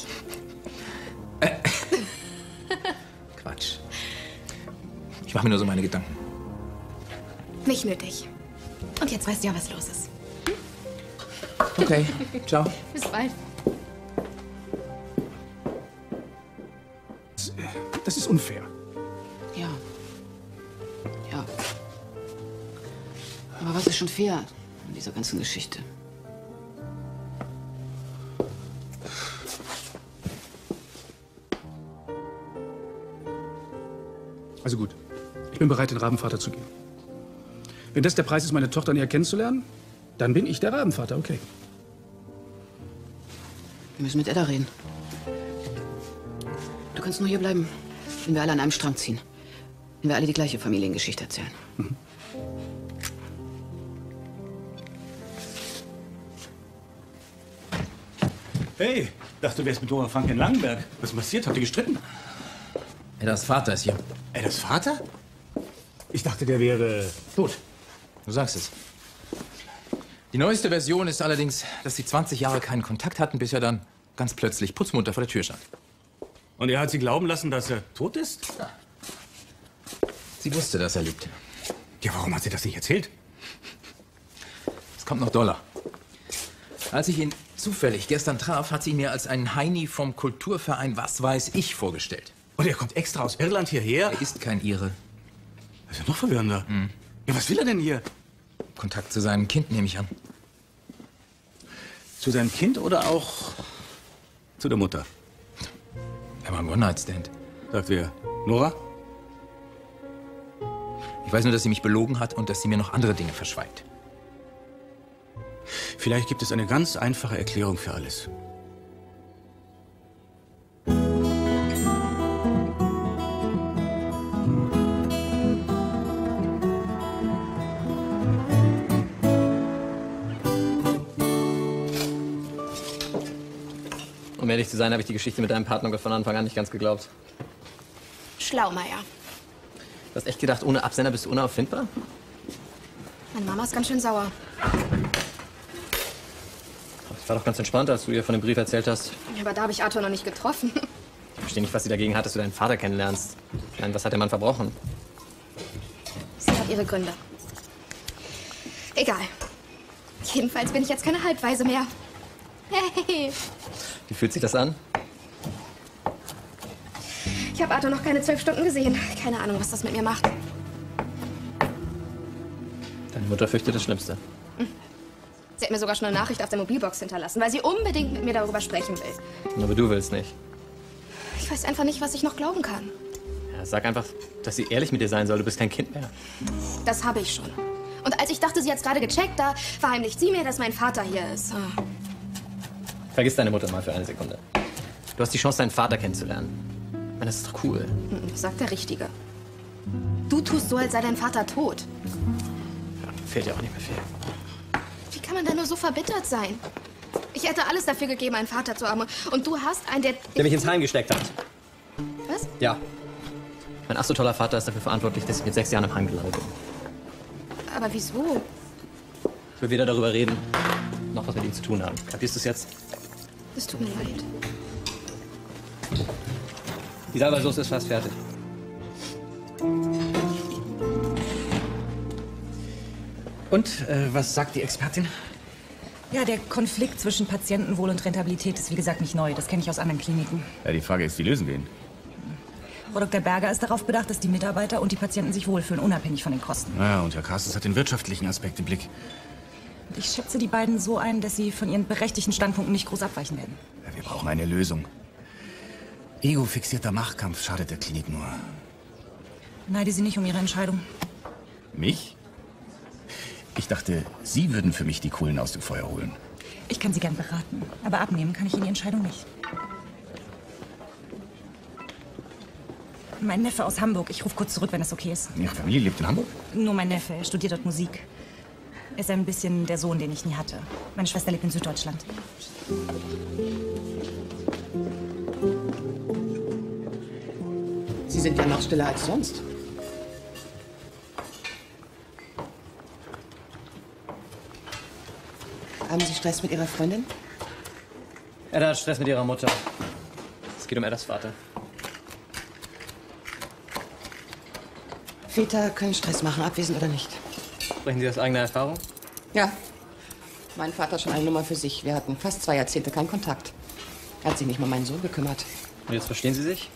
Quatsch. Ich mache mir nur so meine Gedanken. Nicht nötig. Und jetzt weißt du ja, was los ist. Okay, ciao. Bis bald. Das ist unfair. Ja. Ja. Aber was ist schon fair an dieser ganzen Geschichte? Also gut, ich bin bereit, den Rabenvater zu gehen. Wenn das der Preis ist, meine Tochter näher kennenzulernen, dann bin ich der Rabenvater, okay. Wir müssen mit Edda reden. Du kannst nur hier bleiben, wenn wir alle an einem Strang ziehen. Wenn wir alle die gleiche Familiengeschichte erzählen. Mhm. Hey, dachte, du wärst mit Dora Frank in Langenberg. Was ist passiert? Habt ihr gestritten? Eddas Vater ist hier. Eddas Vater? Ich dachte, der wäre tot. Du sagst es. Die neueste Version ist allerdings, dass sie zwanzig Jahre keinen Kontakt hatten, bis er dann ganz plötzlich putzmunter vor der Tür stand. Und er hat sie glauben lassen, dass er tot ist? Ja. Sie wusste, dass er liebt. Ja, warum hat sie das nicht erzählt? Es kommt noch doller. Als ich ihn zufällig gestern traf, hat sie ihn mir als einen Heini vom Kulturverein Was weiß ich vorgestellt. Und er kommt extra aus Irland hierher? Er ist kein Ire. Das ist ja noch verwirrender. Hm. Ja, was will er denn hier? Kontakt zu seinem Kind, nehme ich an. Zu seinem Kind oder auch zu der Mutter? Er war ein One-Night-Stand. Sagt wer? Nora? Ich weiß nur, dass sie mich belogen hat und dass sie mir noch andere Dinge verschweigt. Vielleicht gibt es eine ganz einfache Erklärung für alles. Um ehrlich zu sein, habe ich die Geschichte mit deinem Partner von Anfang an nicht ganz geglaubt. Schlaumeier. Du hast echt gedacht, ohne Absender bist du unauffindbar? Meine Mama ist ganz schön sauer. Ich war doch ganz entspannt, als du ihr von dem Brief erzählt hast. Ja, aber da habe ich Arthur noch nicht getroffen. Ich verstehe nicht, was sie dagegen hat, dass du deinen Vater kennenlernst. Nein, was hat der Mann verbrochen? Sie hat ihre Gründe. Egal. Jedenfalls bin ich jetzt keine Halbwaise mehr. Hey! Wie fühlt sich das an? Ich habe Arthur noch keine zwölf Stunden gesehen. Keine Ahnung, was das mit mir macht. Deine Mutter fürchtet das Schlimmste. Sie hat mir sogar schon eine Nachricht auf der Mobilbox hinterlassen, weil sie unbedingt mit mir darüber sprechen will. Aber du willst nicht. Ich weiß einfach nicht, was ich noch glauben kann. Ja, sag einfach, dass sie ehrlich mit dir sein soll. Du bist kein Kind mehr. Das habe ich schon. Und als ich dachte, sie hat's gerade gecheckt, da verheimlicht sie mir, dass mein Vater hier ist. Ah. Vergiss deine Mutter mal für eine Sekunde. Du hast die Chance, deinen Vater kennenzulernen. Ich meine, das ist doch cool. Das sagt der Richtige. Du tust so, als sei dein Vater tot. Ja, fehlt ja auch nicht mehr viel. Wie kann man da nur so verbittert sein? Ich hätte alles dafür gegeben, einen Vater zu haben. Und du hast einen, der... Der mich ins Heim gesteckt hat. Was? Ja. Mein ach so toller Vater ist dafür verantwortlich, dass ich mit sechs Jahren im Heim gelandet bin. Aber wieso? Ich will weder darüber reden, noch was mit ihm zu tun haben. Kapierst du es jetzt? Es tut mir leid. Die Salbeisoße ist fast fertig. Und, äh, was sagt die Expertin? Ja, der Konflikt zwischen Patientenwohl und Rentabilität ist wie gesagt nicht neu. Das kenne ich aus anderen Kliniken. Ja, die Frage ist, wie lösen wir ihn? Frau Doktor Berger ist darauf bedacht, dass die Mitarbeiter und die Patienten sich wohlfühlen, unabhängig von den Kosten. Ja, und Herr Carstens hat den wirtschaftlichen Aspekt im Blick. Und ich schätze die beiden so ein, dass sie von ihren berechtigten Standpunkten nicht groß abweichen werden. Ja, wir brauchen eine Lösung. Ego-fixierter Machtkampf schadet der Klinik nur. Neide Sie nicht um Ihre Entscheidung. Mich? Ich dachte, Sie würden für mich die Kohlen aus dem Feuer holen. Ich kann Sie gern beraten, aber abnehmen kann ich Ihnen die Entscheidung nicht. Mein Neffe aus Hamburg. Ich rufe kurz zurück, wenn das okay ist. Ihre Familie lebt in Hamburg? Nur mein Neffe. Er studiert dort Musik. Er ist ein bisschen der Sohn, den ich nie hatte. Meine Schwester lebt in Süddeutschland. Sie sind ja noch stiller als sonst. Haben Sie Stress mit Ihrer Freundin? Edda hat Stress mit ihrer Mutter. Es geht um Eddas Vater. Väter können Stress machen, abwesend oder nicht. Sprechen Sie aus eigener Erfahrung? Ja. Mein Vater ist schon eine Nummer für sich. Wir hatten fast zwei Jahrzehnte keinen Kontakt. Er hat sich nicht mal um meinen Sohn gekümmert. Und jetzt verstehen Sie sich?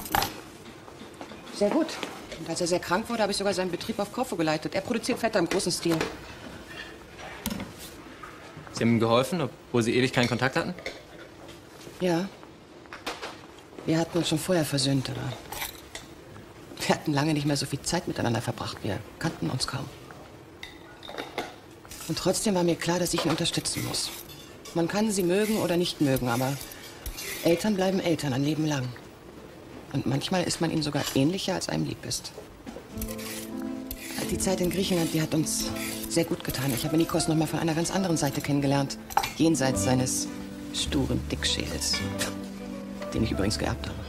Sehr gut. Und als er sehr krank wurde, habe ich sogar seinen Betrieb auf Korfu geleitet. Er produziert Fette im großen Stil. Sie haben ihm geholfen, obwohl Sie ewig keinen Kontakt hatten? Ja. Wir hatten uns schon vorher versöhnt, aber wir hatten lange nicht mehr so viel Zeit miteinander verbracht. Wir kannten uns kaum. Und trotzdem war mir klar, dass ich ihn unterstützen muss. Man kann sie mögen oder nicht mögen, aber Eltern bleiben Eltern ein Leben lang. Und manchmal ist man ihnen sogar ähnlicher, als einem lieb ist. Die Zeit in Griechenland, die hat uns sehr gut getan. Ich habe Nikos noch mal von einer ganz anderen Seite kennengelernt. Jenseits seines sturen Dickschädels, den ich übrigens geerbt habe.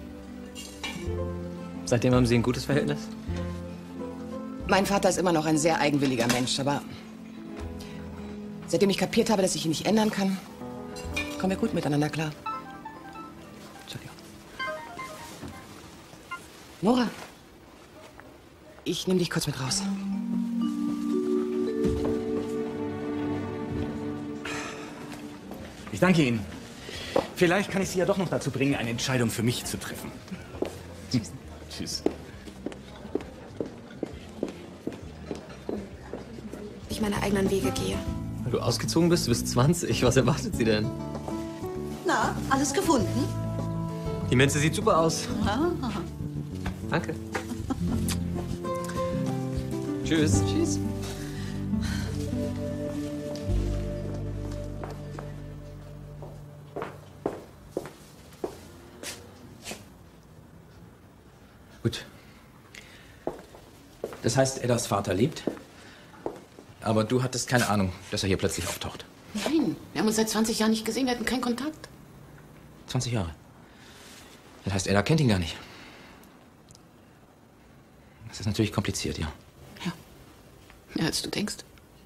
Seitdem haben Sie ein gutes Verhältnis? Mein Vater ist immer noch ein sehr eigenwilliger Mensch, aber seitdem ich kapiert habe, dass ich ihn nicht ändern kann, kommen wir gut miteinander klar. Entschuldigung. Nora, ich nehme dich kurz mit raus. Ich danke Ihnen. Vielleicht kann ich Sie ja doch noch dazu bringen, eine Entscheidung für mich zu treffen. Tschüss. Tschüss. Ich meine eigenen Wege gehe. Weil du ausgezogen bist, du bist zwanzig. Was erwartet sie denn? Na, alles gefunden? Die Menze sieht super aus. Ah. Danke. Tschüss. Tschüss. Gut. Das heißt, Eddas Vater lebt, aber du hattest keine Ahnung, dass er hier plötzlich auftaucht. Nein, wir haben uns seit zwanzig Jahren nicht gesehen, wir hatten keinen Kontakt. zwanzig Jahre. Das heißt, Edda kennt ihn gar nicht. Das ist natürlich kompliziert, ja. Ja, als du denkst.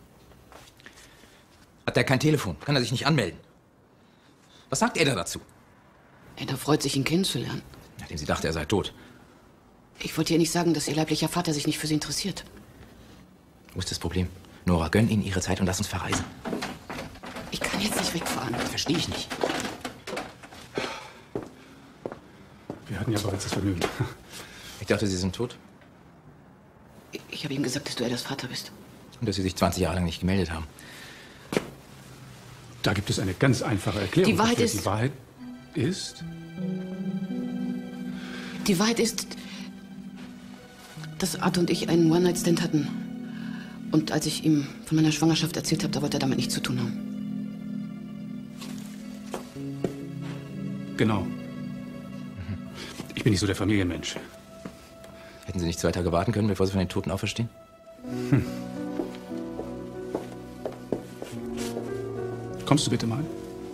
Hat er kein Telefon? Kann er sich nicht anmelden? Was sagt Edda dazu? Edda freut sich, ihn kennenzulernen. Nachdem sie dachte, er sei tot. Ich wollte ihr nicht sagen, dass ihr leiblicher Vater sich nicht für sie interessiert. Wo ist das Problem? Nora, gönn ihnen ihre Zeit und lass uns verreisen. Ich kann jetzt nicht wegfahren. Das verstehe ich nicht. Wir hatten ja bereits das Vergnügen. Ich dachte, Sie sind tot. Ich, ich habe ihm gesagt, dass du Eddas Vater bist. Und dass Sie sich zwanzig Jahre lang nicht gemeldet haben. Da gibt es eine ganz einfache Erklärung. Die Wahrheit dafür. ist- Die Wahrheit ist... Die Wahrheit ist, dass Arthur und ich einen One-Night-Stand hatten. Und als ich ihm von meiner Schwangerschaft erzählt habe, da wollte er damit nichts zu tun haben. Genau. Ich bin nicht so der Familienmensch. Hätten Sie nicht zwei Tage warten können, bevor Sie von den Toten auferstehen? Hm. Kommst du bitte mal?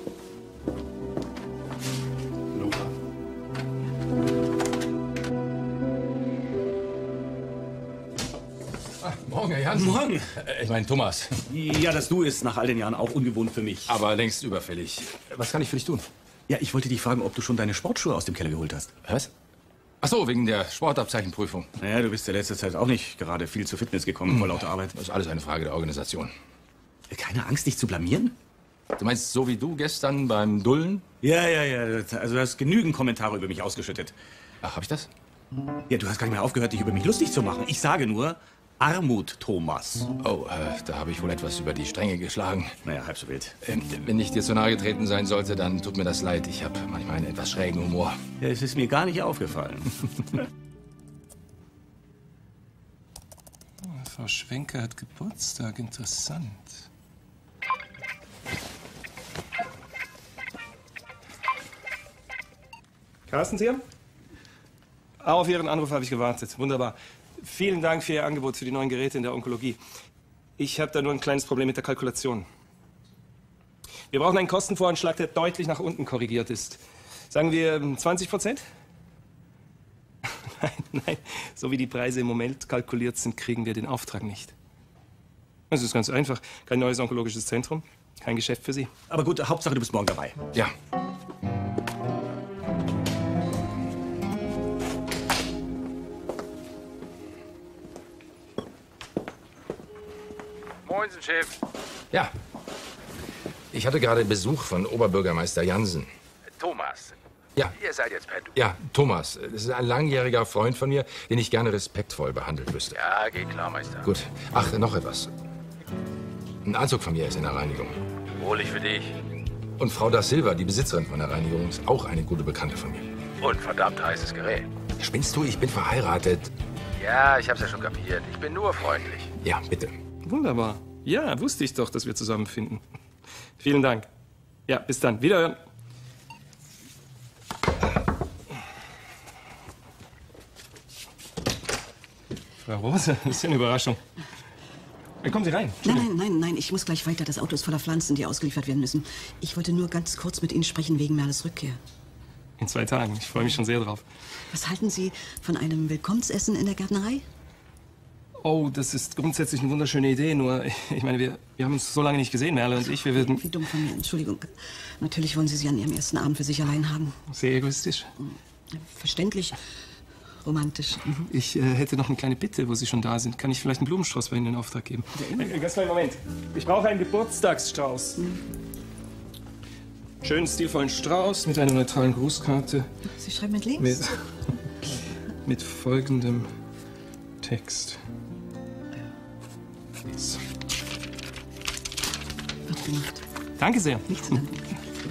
Nora. Ah, morgen, Herr Jansen. Morgen. Äh, Ich meine, Thomas. Ja, das Du ist nach all den Jahren auch ungewohnt für mich. Aber längst überfällig. Was kann ich für dich tun? Ja, ich wollte dich fragen, ob du schon deine Sportschuhe aus dem Keller geholt hast. Was? Ach so, wegen der Sportabzeichenprüfung. Naja, du bist ja letzte Zeit auch nicht gerade viel zur Fitness gekommen, vor lauter Arbeit. Das ist alles eine Frage der Organisation. Keine Angst, dich zu blamieren? Du meinst, so wie du gestern beim Dullen? Ja, ja, ja. Also du hast genügend Kommentare über mich ausgeschüttet. Ach, hab ich das? Ja, du hast gar nicht mehr aufgehört, dich über mich lustig zu machen. Ich sage nur, Armut, Thomas. Oh, äh, da habe ich wohl etwas über die Stränge geschlagen. Naja, halb so wild. Ähm, wenn ich dir zu nahe getreten sein sollte, dann tut mir das leid. Ich habe manchmal einen etwas schrägen Humor. Ja, es ist mir gar nicht aufgefallen. Frau Schwenker hat Geburtstag. Interessant. Carsten, Sie? Auf Ihren Anruf habe ich gewartet. Wunderbar. Vielen Dank für Ihr Angebot für die neuen Geräte in der Onkologie. Ich habe da nur ein kleines Problem mit der Kalkulation. Wir brauchen einen Kostenvoranschlag, der deutlich nach unten korrigiert ist. Sagen wir zwanzig Prozent? Nein, nein. So wie die Preise im Moment kalkuliert sind, kriegen wir den Auftrag nicht. Es ist ganz einfach. Kein neues onkologisches Zentrum, kein Geschäft für Sie. Aber gut, Hauptsache, du bist morgen dabei. Ja. Moinsen, Chef. Ja. Ich hatte gerade Besuch von Oberbürgermeister Jansen. Thomas. Ja. Ihr seid jetzt per Du. Ja, Thomas. Das ist ein langjähriger Freund von mir, den ich gerne respektvoll behandelt wüsste. Ja, geht klar, Meister. Gut. Ach, noch etwas. Ein Anzug von mir ist in der Reinigung. Wohlig für dich. Und Frau da Silva, die Besitzerin von der Reinigung, ist auch eine gute Bekannte von mir. Und verdammt heißes Gerät. Spinnst du? Ich bin verheiratet. Ja, ich hab's ja schon kapiert. Ich bin nur freundlich. Ja, bitte. Wunderbar. Ja, wusste ich doch, dass wir zusammenfinden. Vielen Dank. Ja, bis dann. Wiederhören. Frau Rose, das ist ja eine Überraschung. Dann kommen Sie rein. Nein, nein, nein, nein, ich muss gleich weiter. Das Auto ist voller Pflanzen, die ausgeliefert werden müssen. Ich wollte nur ganz kurz mit Ihnen sprechen wegen Merles Rückkehr. In zwei Tagen. Ich freue mich schon sehr drauf. Was halten Sie von einem Willkommensessen in der Gärtnerei? Oh, das ist grundsätzlich eine wunderschöne Idee. Nur, ich meine, wir, wir haben uns so lange nicht gesehen, Merle und ich. Wir würden... Wie dumm von mir, Entschuldigung. Natürlich wollen Sie sie an Ihrem ersten Abend für sich allein haben. Sehr egoistisch. Verständlich. Romantisch. Mhm. Ich äh, hätte noch eine kleine Bitte, wo Sie schon da sind. Kann ich vielleicht einen Blumenstrauß bei Ihnen in Auftrag geben? Äh, ganz kleinen Moment. Ich brauche einen Geburtstagsstrauß. Mhm. Schönen, stilvollen Strauß mit einer neutralen Grußkarte. Sie schreiben mit links? Mit, mit folgendem Text. So. Gut gemacht. Danke sehr. Nichts zu danken.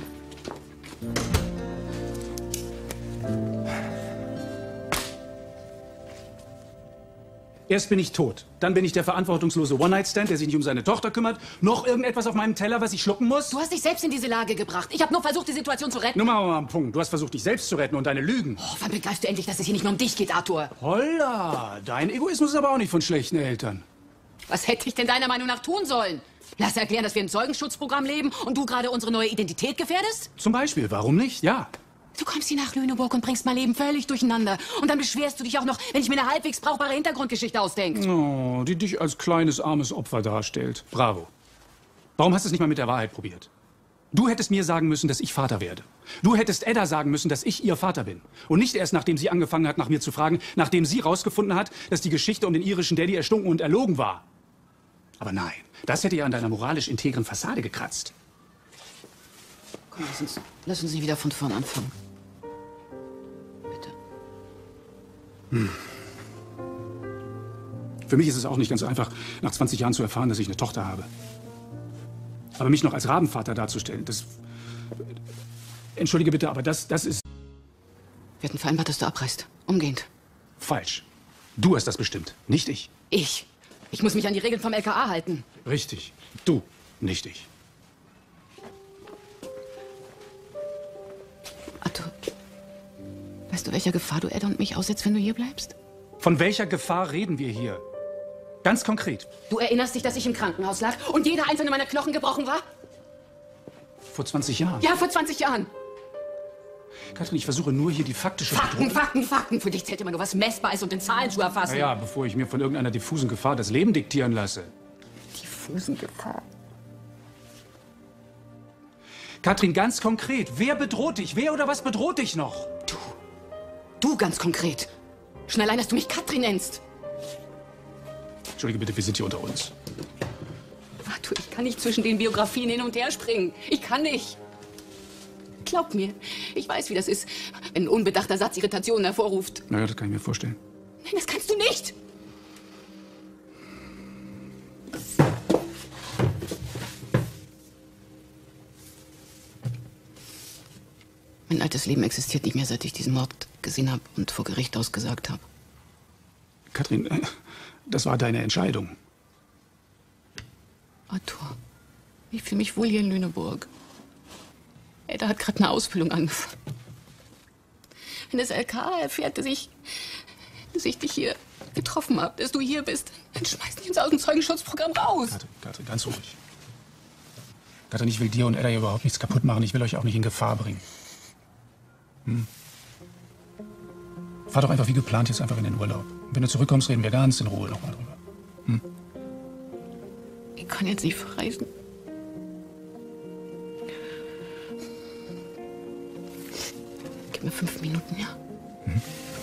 Erst bin ich tot, dann bin ich der verantwortungslose One-Night-Stand, der sich nicht um seine Tochter kümmert. Noch irgendetwas auf meinem Teller, was ich schlucken muss? Du hast dich selbst in diese Lage gebracht. Ich habe nur versucht, die Situation zu retten. Nur machen wir mal einen Punkt. Du hast versucht, dich selbst zu retten und deine Lügen. Oh, wann begreifst du endlich, dass es hier nicht nur um dich geht, Arthur? Holla, dein Egoismus ist aber auch nicht von schlechten Eltern. Was hätte ich denn deiner Meinung nach tun sollen? Lass erklären, dass wir im Zeugenschutzprogramm leben und du gerade unsere neue Identität gefährdest? Zum Beispiel, warum nicht? Ja. Du kommst hier nach Lüneburg und bringst mein Leben völlig durcheinander. Und dann beschwerst du dich auch noch, wenn ich mir eine halbwegs brauchbare Hintergrundgeschichte ausdenke. Oh, die dich als kleines, armes Opfer darstellt. Bravo. Warum hast du es nicht mal mit der Wahrheit probiert? Du hättest mir sagen müssen, dass ich Vater werde. Du hättest Edda sagen müssen, dass ich ihr Vater bin. Und nicht erst, nachdem sie angefangen hat, nach mir zu fragen, nachdem sie rausgefunden hat, dass die Geschichte um den irischen Daddy erstunken und erlogen war. Aber nein, das hätte ja an deiner moralisch integren Fassade gekratzt. Komm, lass uns, lass uns nicht wieder von vorn anfangen. Hm. Für mich ist es auch nicht ganz einfach, nach zwanzig Jahren zu erfahren, dass ich eine Tochter habe. Aber mich noch als Rabenvater darzustellen, das... Entschuldige bitte, aber das, das ist... Wir hatten vereinbart, dass du abreist. Umgehend. Falsch. Du hast das bestimmt, nicht ich. Ich? Ich muss mich an die Regeln vom L K A halten. Richtig. Du, nicht ich. Arthur, weißt du, welcher Gefahr du Edda und mich aussetzt, wenn du hier bleibst? Von welcher Gefahr reden wir hier? Ganz konkret. Du erinnerst dich, dass ich im Krankenhaus lag und jeder einzelne meiner Knochen gebrochen war? Vor zwanzig Jahren? Ja, vor zwanzig Jahren. Katrin, ich versuche nur hier die faktische Fakten, Bedrohung... Fakten, Fakten. Für dich zählt immer nur, was messbar ist und in Zahlen zu erfassen. Na ja, bevor ich mir von irgendeiner diffusen Gefahr das Leben diktieren lasse. Diffusen Gefahr? Katrin, ganz konkret. Wer bedroht dich? Wer oder was bedroht dich noch? Du. Du ganz konkret. Schon allein, dass du mich Katrin nennst. Entschuldige bitte, wir sind hier unter uns. Arthur, ich kann nicht zwischen den Biografien hin und her springen. Ich kann nicht. Glaub mir, ich weiß, wie das ist, wenn ein unbedachter Satz Irritationen hervorruft. Naja, das kann ich mir vorstellen. Nein, das kannst du nicht. Mein altes Leben existiert nicht mehr, seit ich diesen Mord gesehen habe und vor Gericht ausgesagt habe. Katrin, das war deine Entscheidung. Arthur, ich fühle mich wohl hier in Lüneburg. Edda hat gerade eine Ausbildung angefangen. Wenn das L K A erfährt, dass ich, dass ich dich hier getroffen habe, dass du hier bist, dann schmeißt die uns aus dem Zeugenschutzprogramm raus. Katrin, Katrin, ganz ruhig. Katrin, ich will dir und Edda hier überhaupt nichts kaputt machen. Ich will euch auch nicht in Gefahr bringen. Hm? Fahr doch einfach wie geplant jetzt einfach in den Urlaub. Und wenn du zurückkommst, reden wir ganz in Ruhe nochmal drüber. Hm? Ich kann jetzt nicht verreisen. Gib mir fünf Minuten, ja? Mhm.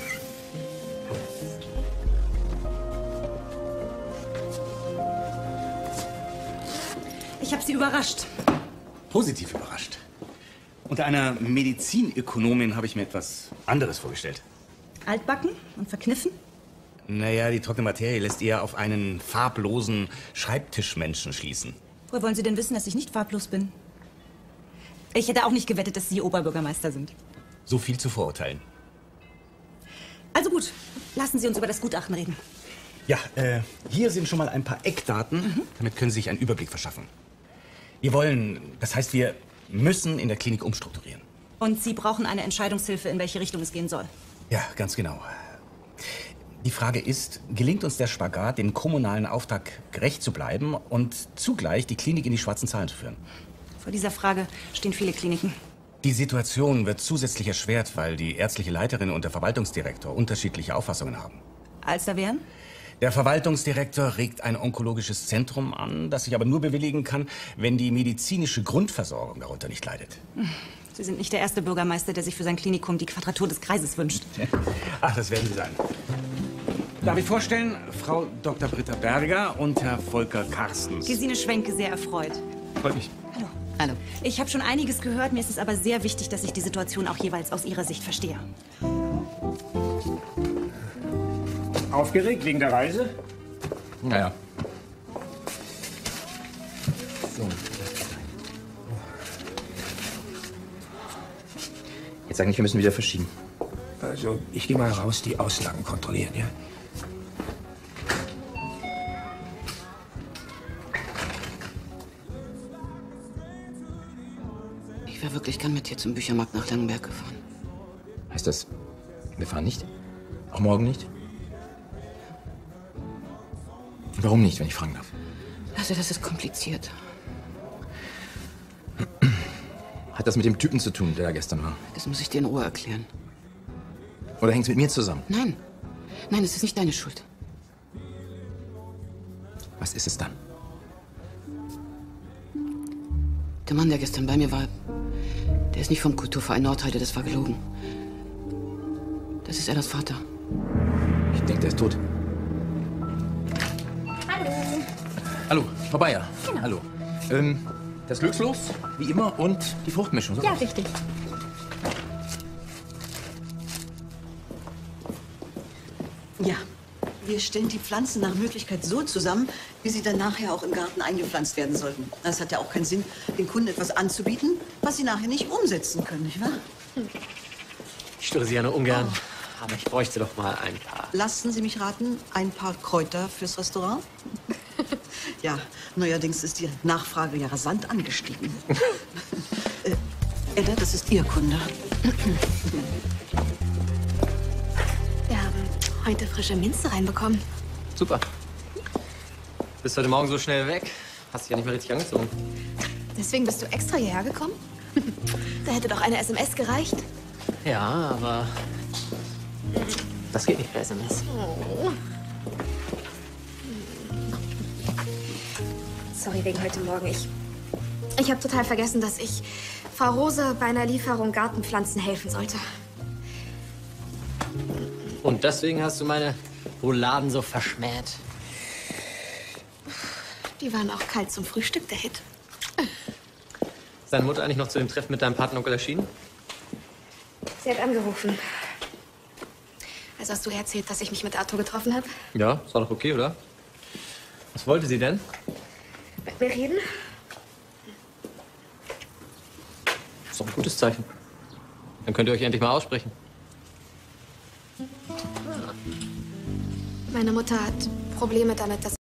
Ich habe Sie überrascht. Positiv überrascht. Unter einer Medizinökonomin habe ich mir etwas anderes vorgestellt. Altbacken und verkniffen? Naja, die trockene Materie lässt eher auf einen farblosen Schreibtischmenschen schließen. Woher wollen Sie denn wissen, dass ich nicht farblos bin? Ich hätte auch nicht gewettet, dass Sie Oberbürgermeister sind. So viel zu verurteilen. Also gut, lassen Sie uns über das Gutachten reden. Ja, äh, hier sind schon mal ein paar Eckdaten. Mhm. Damit können Sie sich einen Überblick verschaffen. Wir wollen, das heißt, wir müssen in der Klinik umstrukturieren. Und Sie brauchen eine Entscheidungshilfe, in welche Richtung es gehen soll. Ja, ganz genau. Die Frage ist, gelingt uns der Spagat, dem kommunalen Auftrag gerecht zu bleiben und zugleich die Klinik in die schwarzen Zahlen zu führen? Vor dieser Frage stehen viele Kliniken. Die Situation wird zusätzlich erschwert, weil die ärztliche Leiterin und der Verwaltungsdirektor unterschiedliche Auffassungen haben. Als da wären? Der Verwaltungsdirektor regt ein onkologisches Zentrum an, das ich aber nur bewilligen kann, wenn die medizinische Grundversorgung darunter nicht leidet. Sie sind nicht der erste Bürgermeister, der sich für sein Klinikum die Quadratur des Kreises wünscht. Ach, das werden Sie sein. Darf ich vorstellen, Frau Doktor Britta Berger und Herr Volker Carstens. Gesine Schwenke, sehr erfreut. Freut mich. Hallo. Hallo. Ich habe schon einiges gehört, mir ist es aber sehr wichtig, dass ich die Situation auch jeweils aus Ihrer Sicht verstehe. Aufgeregt wegen der Reise? Naja. So. Jetzt sag nicht, wir müssen wieder verschieben. Also, ich gehe mal raus, die Auslagen kontrollieren, ja? Ich wäre wirklich gern mit dir zum Büchermarkt nach Langenberg gefahren. Heißt das, wir fahren nicht? Auch morgen nicht? Warum nicht, wenn ich fragen darf? Also, das ist kompliziert. Hat das mit dem Typen zu tun, der da gestern war? Das muss ich dir in Ruhe erklären. Oder hängt es mit mir zusammen? Nein. Nein, es ist nicht deine Schuld. Was ist es dann? Der Mann, der gestern bei mir war, der ist nicht vom Kulturverein Nordheide, das war gelogen. Das ist Eddas Vater. Ich denke, der ist tot. Hallo. Hallo, Frau Bayer. Genau. Hallo. Ähm, das Glückslos, wie immer, und die Fruchtmischung. So Ja, was. richtig. Ja, wir stellen die Pflanzen nach Möglichkeit so zusammen, wie sie dann nachher auch im Garten eingepflanzt werden sollten. Es hat ja auch keinen Sinn, den Kunden etwas anzubieten, was sie nachher nicht umsetzen können, nicht wahr? Ich störe Sie ja nur ungern. Aber ich bräuchte doch mal ein paar. Lassen Sie mich raten, ein paar Kräuter fürs Restaurant? Ja, neuerdings ist die Nachfrage ja rasant angestiegen. äh, Edda, das ist Ihr Kunde. Wir haben heute frische Minze reinbekommen. Super. Bist heute Morgen so schnell weg. Hast dich ja nicht mehr richtig angezogen. Deswegen bist du extra hierher gekommen? Da hätte doch eine S M S gereicht. Ja, aber das geht nicht per S M S. Oh. Sorry wegen heute Morgen. Ich, ich habe total vergessen, dass ich Frau Rose bei einer Lieferung Gartenpflanzen helfen sollte. Und deswegen hast du meine Rouladen so verschmäht. Die waren auch kalt zum Frühstück, der Hit. Ist deine Mutter eigentlich noch zu dem Treffen mit deinem Patenonkel erschienen? Sie hat angerufen. Also hast du ihr erzählt, dass ich mich mit Arthur getroffen habe? Ja, ist doch okay, oder? Was wollte sie denn? Mit mir reden? Ist doch ein gutes Zeichen. Dann könnt ihr euch endlich mal aussprechen. Meine Mutter hat Probleme damit, dass